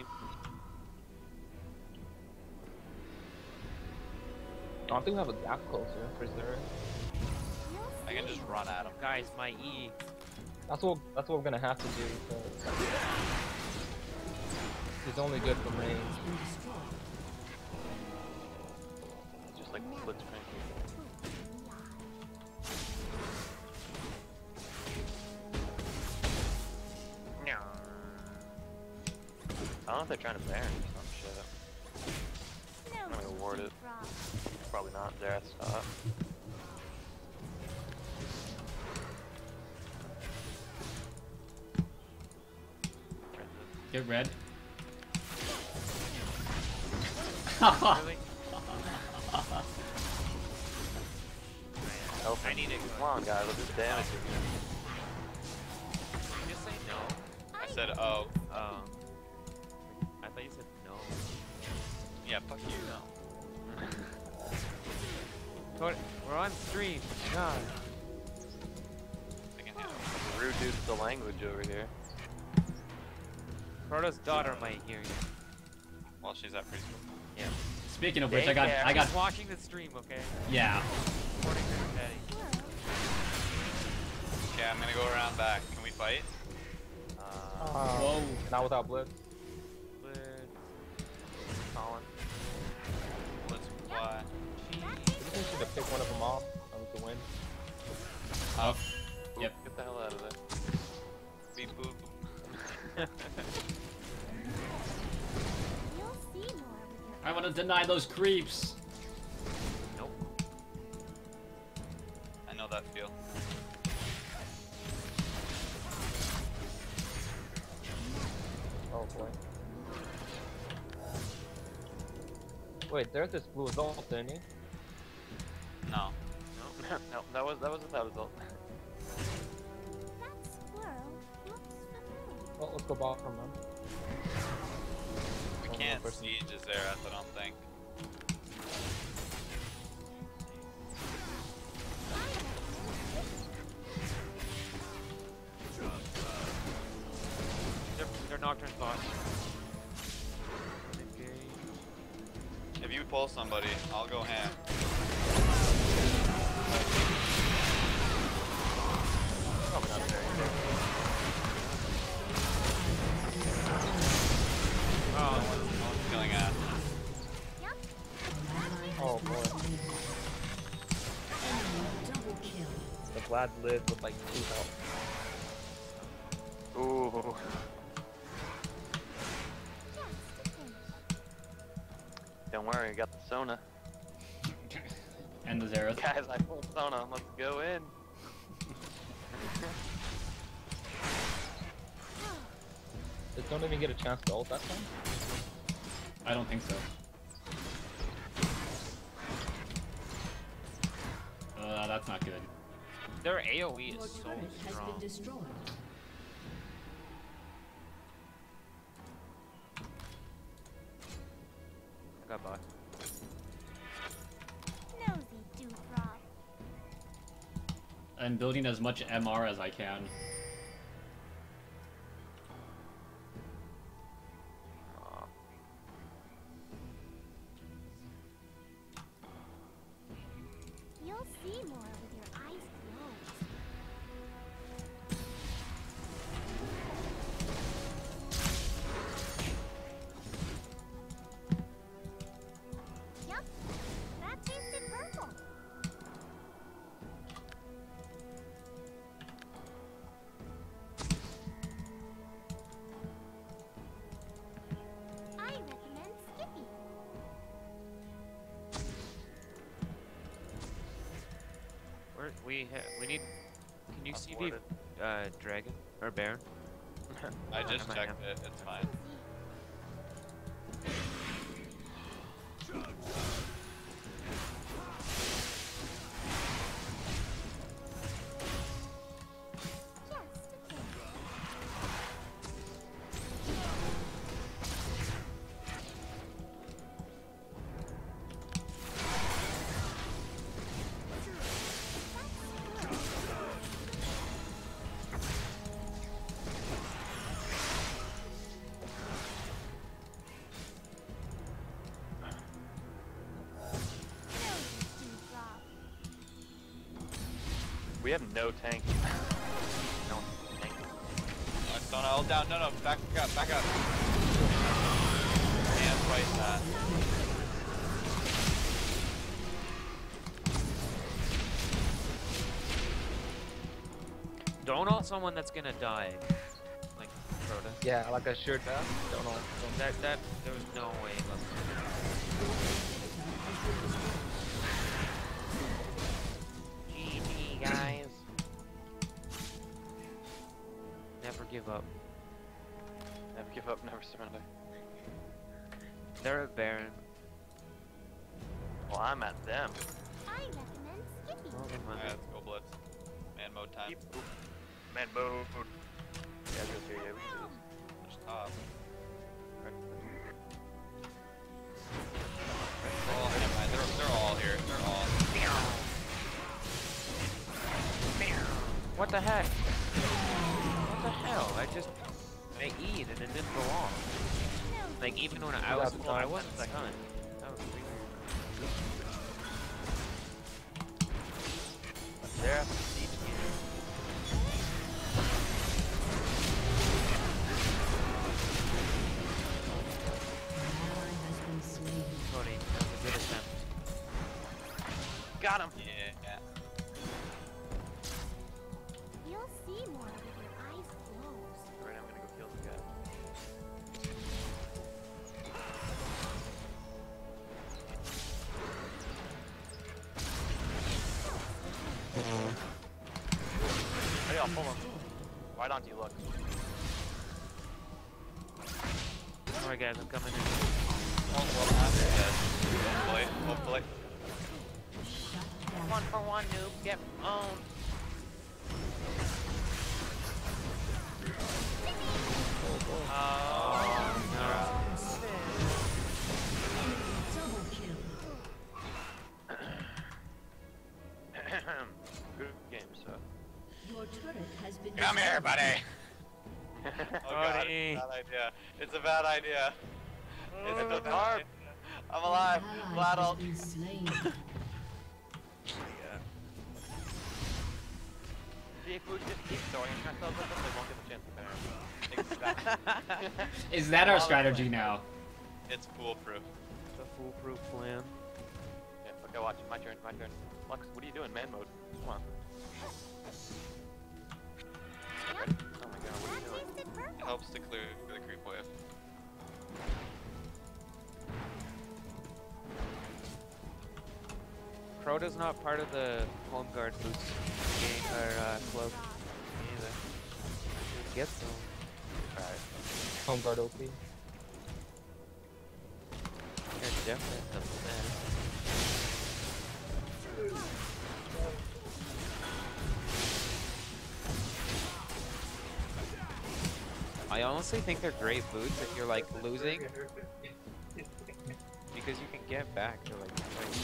I don't think we have a gap closer for Zera. I can just run at him. Guys, my E. That's what we're gonna have to do because he's only good for range. Just like split screen. I don't know if they're trying to ban or some shit. I'm gonna ward it. Probably not. There, stop. Get red. Really? Help I need it. Come on, guys. Let's just damage it. Did you just say no? I said, oh. Oh. I thought you said no. Yeah, fuck you, no. We're on stream. God. I can handle it. Rude dude's the language over here. Crota's daughter might hear you. While she's at preschool. Yeah. Speaking of which, I got. She's watching the stream, okay? Yeah. Reporting to her daddy. Okay, I'm gonna go around back. Can we fight? Whoa. Not without Blitz. Colin. Let's fly. We just need to pick one of them off and we can win. Up. Yep. Get the hell out of there. Beep boop. You'll see more with your I want to deny those creeps. Nope. I know that feel. Oh boy. Wait, there's this blue result, didn't he? No. No, that was without result. That squirrel looks familiar. Well, let's go back from them. We Only can't one person. siege Azerath, I don't think. They're Nocturne bot. If you pull somebody, I'll go ham. Probably not very good. Oh, No one's killing ass. Oh boy. Double kill. The Vlad lived with like 2 health. Ooh. Don't worry, I got the Sona. And the Zerath. Guys, I pulled Sona. Let's go in. Just don't even get a chance to ult that time? I don't think so. That's not good. their AoE Your is so turret has strong. been destroyed. I got bot. Nosy dewdrop. I'm building as much MR as I can. You'll see more with your eyes closed. Yup, that tasted purple. I recommend Skippy. We need Can you CV Afforded. Dragon or Baron? I just might checked have- it. It's fine. Just a kiss. We have no tank. No tank. I stun all down. No, back up, back up. And twice that. Don't ult someone that's gonna die. Like Crota. Yeah, like a sure death. Don't know. That there was no way. GG guys. Never give up. Never give up, never surrender. They're a Baron. Well, I'm at them. I recommend skipping. Well, then Alright, let's go blitz. Man mode time. Man, mode. Yeah, I was gonna say, yeah, we can do this. Push top. Oh, never mind. They're all here. They're all. What the heck? What the hell? I E'd and it didn't go off. Like even when I was That's I fine. wasn't stunned. That was weird. There, siege again. Ally has been slain. Cody, that was a good attempt. Got him. Yeah. You'll see more with your eyes closed. Alright, I'm gonna go kill this guy. Hey, I'll pull him. Why don't you look? Alright guys, I'm coming in. Hopefully. One for one, noob. Get owned. Oh, Double kill. Good game, so. Your turret has been Come here, buddy. Oh god, Buddy. bad idea. It's a bad idea. It's a the bad harp. idea. I'm alive. Ally Glad has ult. been slain. See, if we just keep throwing ourselves at them, they won't get a chance to fire. Is that our strategy now? It's foolproof. the foolproof plan. Yeah, okay, watch. My turn, my turn. Lux, what are you doing? Man mode. Come on. Ready? Oh my god, what are you doing? Tasted It perfect. helps to clear the creep wave. Crota's not part of the home guard boots game or club either. Get some. Alright. Home guard OP. They're definitely the best. I honestly think they're great boots if you're like losing, because you can get back to like.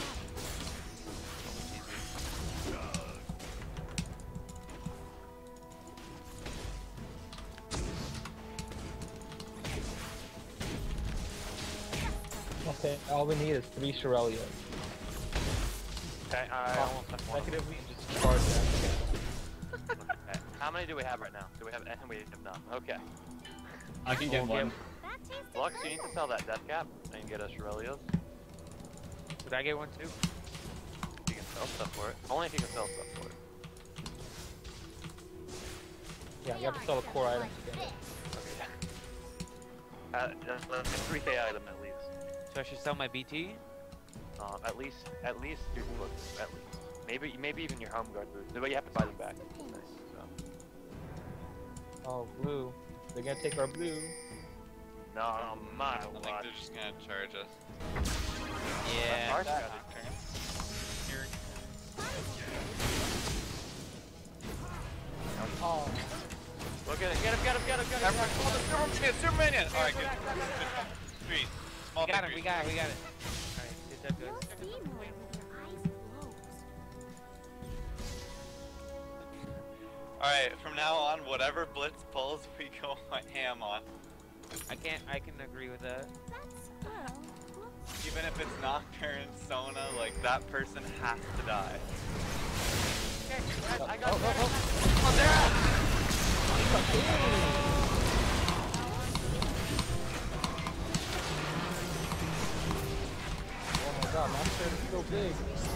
Okay, all we need is 3 Shirelios. Okay, I almost have one. Consecutively and just charge them. Okay. How many do we have right now? Do we have? We have none. Okay. I can get one. That tasted Lux, you need perfect. to sell that death cap and get us Shirelios. Did I get one too? You can sell stuff for it. Only if you can sell stuff for it. Yeah, you have to sell a core item to get it. Okay. That's a 3K item at least. So I should sell my BT? At least 2 books, at least. Maybe even your home guard boots. But you have to buy them back. Nice. So. Oh, blue. They're gonna take our blue. No, my I think they're just gonna charge us. Yeah. Ours got it. Oh. Look at it. Get him. Everyone, call the Superman in! Alright, good. Street. Small We got it. victory. We got it. Alright, good job, You'll guys. see more when your eyes close. Alright, from now on, whatever Blitz pulls, we go ham on. I can agree with that. That's, well, whoops. Even if it's Nocturne, Sona, like, that person has to die. I got Oh, there! Oh my god, my shirt is so big.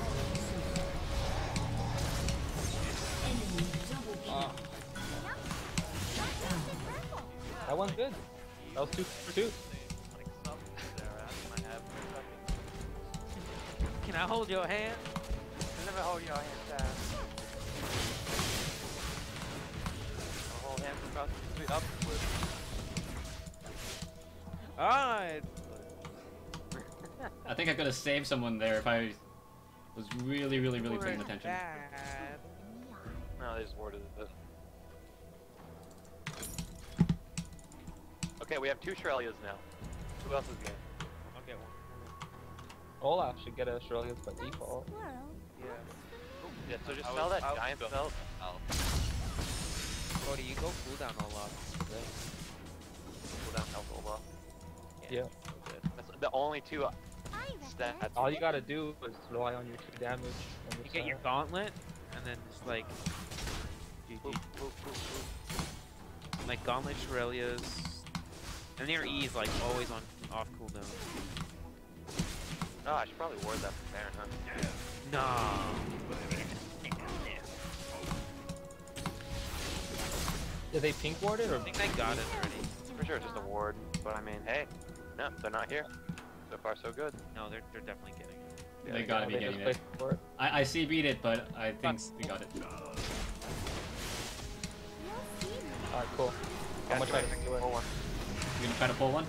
Enemy double kill. That one's good. That was 2 for 2. Can I hold your hand? Let me hold your hand down. I'll hold hands across the street upward. Alright. I think I could have saved someone there if I was really paying attention. Bad. No, they just warded it. Okay, we have 2 Shrelias now. Who else is game? I'll get one. Olaf should get Australia's by default. Squirrel. Yeah. Yeah, so just sell that giant belt. Cody, you go cooldown all off. Cool down health Olaf. Yeah. That's the only 2 I reckon. stats. All you gotta do is rely on your 2 damage. And You get your gauntlet, and then just like Boop, GG. boop, boop, boop. Like gauntlet Shurelias, and their E is like always on off cooldown. Oh, I should probably ward that from Baron, huh? No. Did they pink ward it or? I think I got it already. For sure, it's just a ward. But I mean, hey, no, they're not here. So far, so good. No, they're definitely getting it. Yeah, They gotta be They getting just it. played for it. I CB'd it, but I think they got it. You'll see more. Alright, cool. How much I can do it? Pull one. You gonna try to pull one?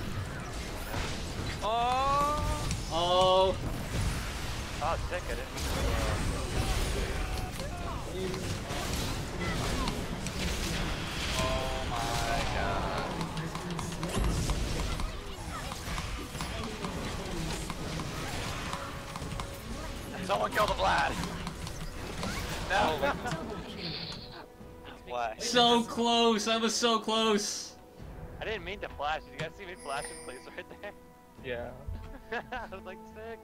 Oh. Oh! Oh, sick, I didn't. Oh my god. Someone kill the Vlad! No! Flash. So close! I was so close! I didn't mean to flash. Did you guys see me flashing place right there? Yeah. I was like, sick.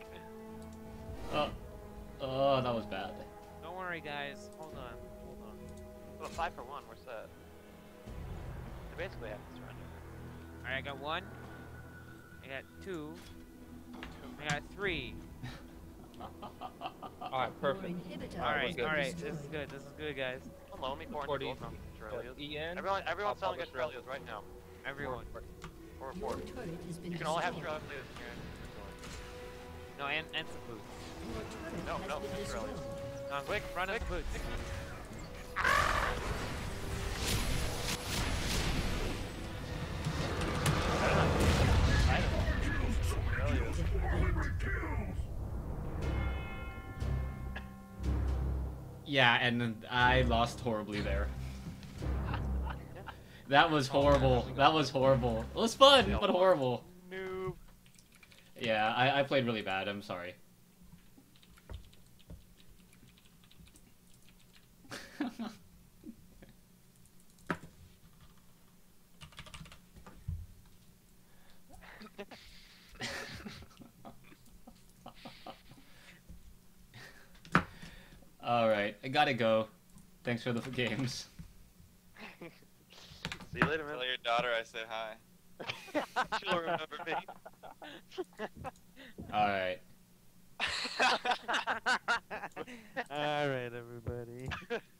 Oh, that was bad. Don't worry, guys. Hold on. Well, 5 for 1, we're set. They basically have to surrender. Alright, I got 1. I got 2. I got 3. Alright, perfect. Alright, good. alright. This is good. This is good, guys. Loan me 400 40. gold from Australias. EN. Everyone's selling publish Australias right now. Everyone. For 40. You can only have Australias here. No, and some food. No, Australias. No, quick, run up the boots. Yeah, and I lost horribly there. That was horrible. That was horrible. It was fun, but horrible. Noob. Yeah, I played really bad. I'm sorry. Alright, I gotta go. Thanks for the games. See you later, man. Tell your daughter I said hi. She'll remember me. Alright. Alright, everybody.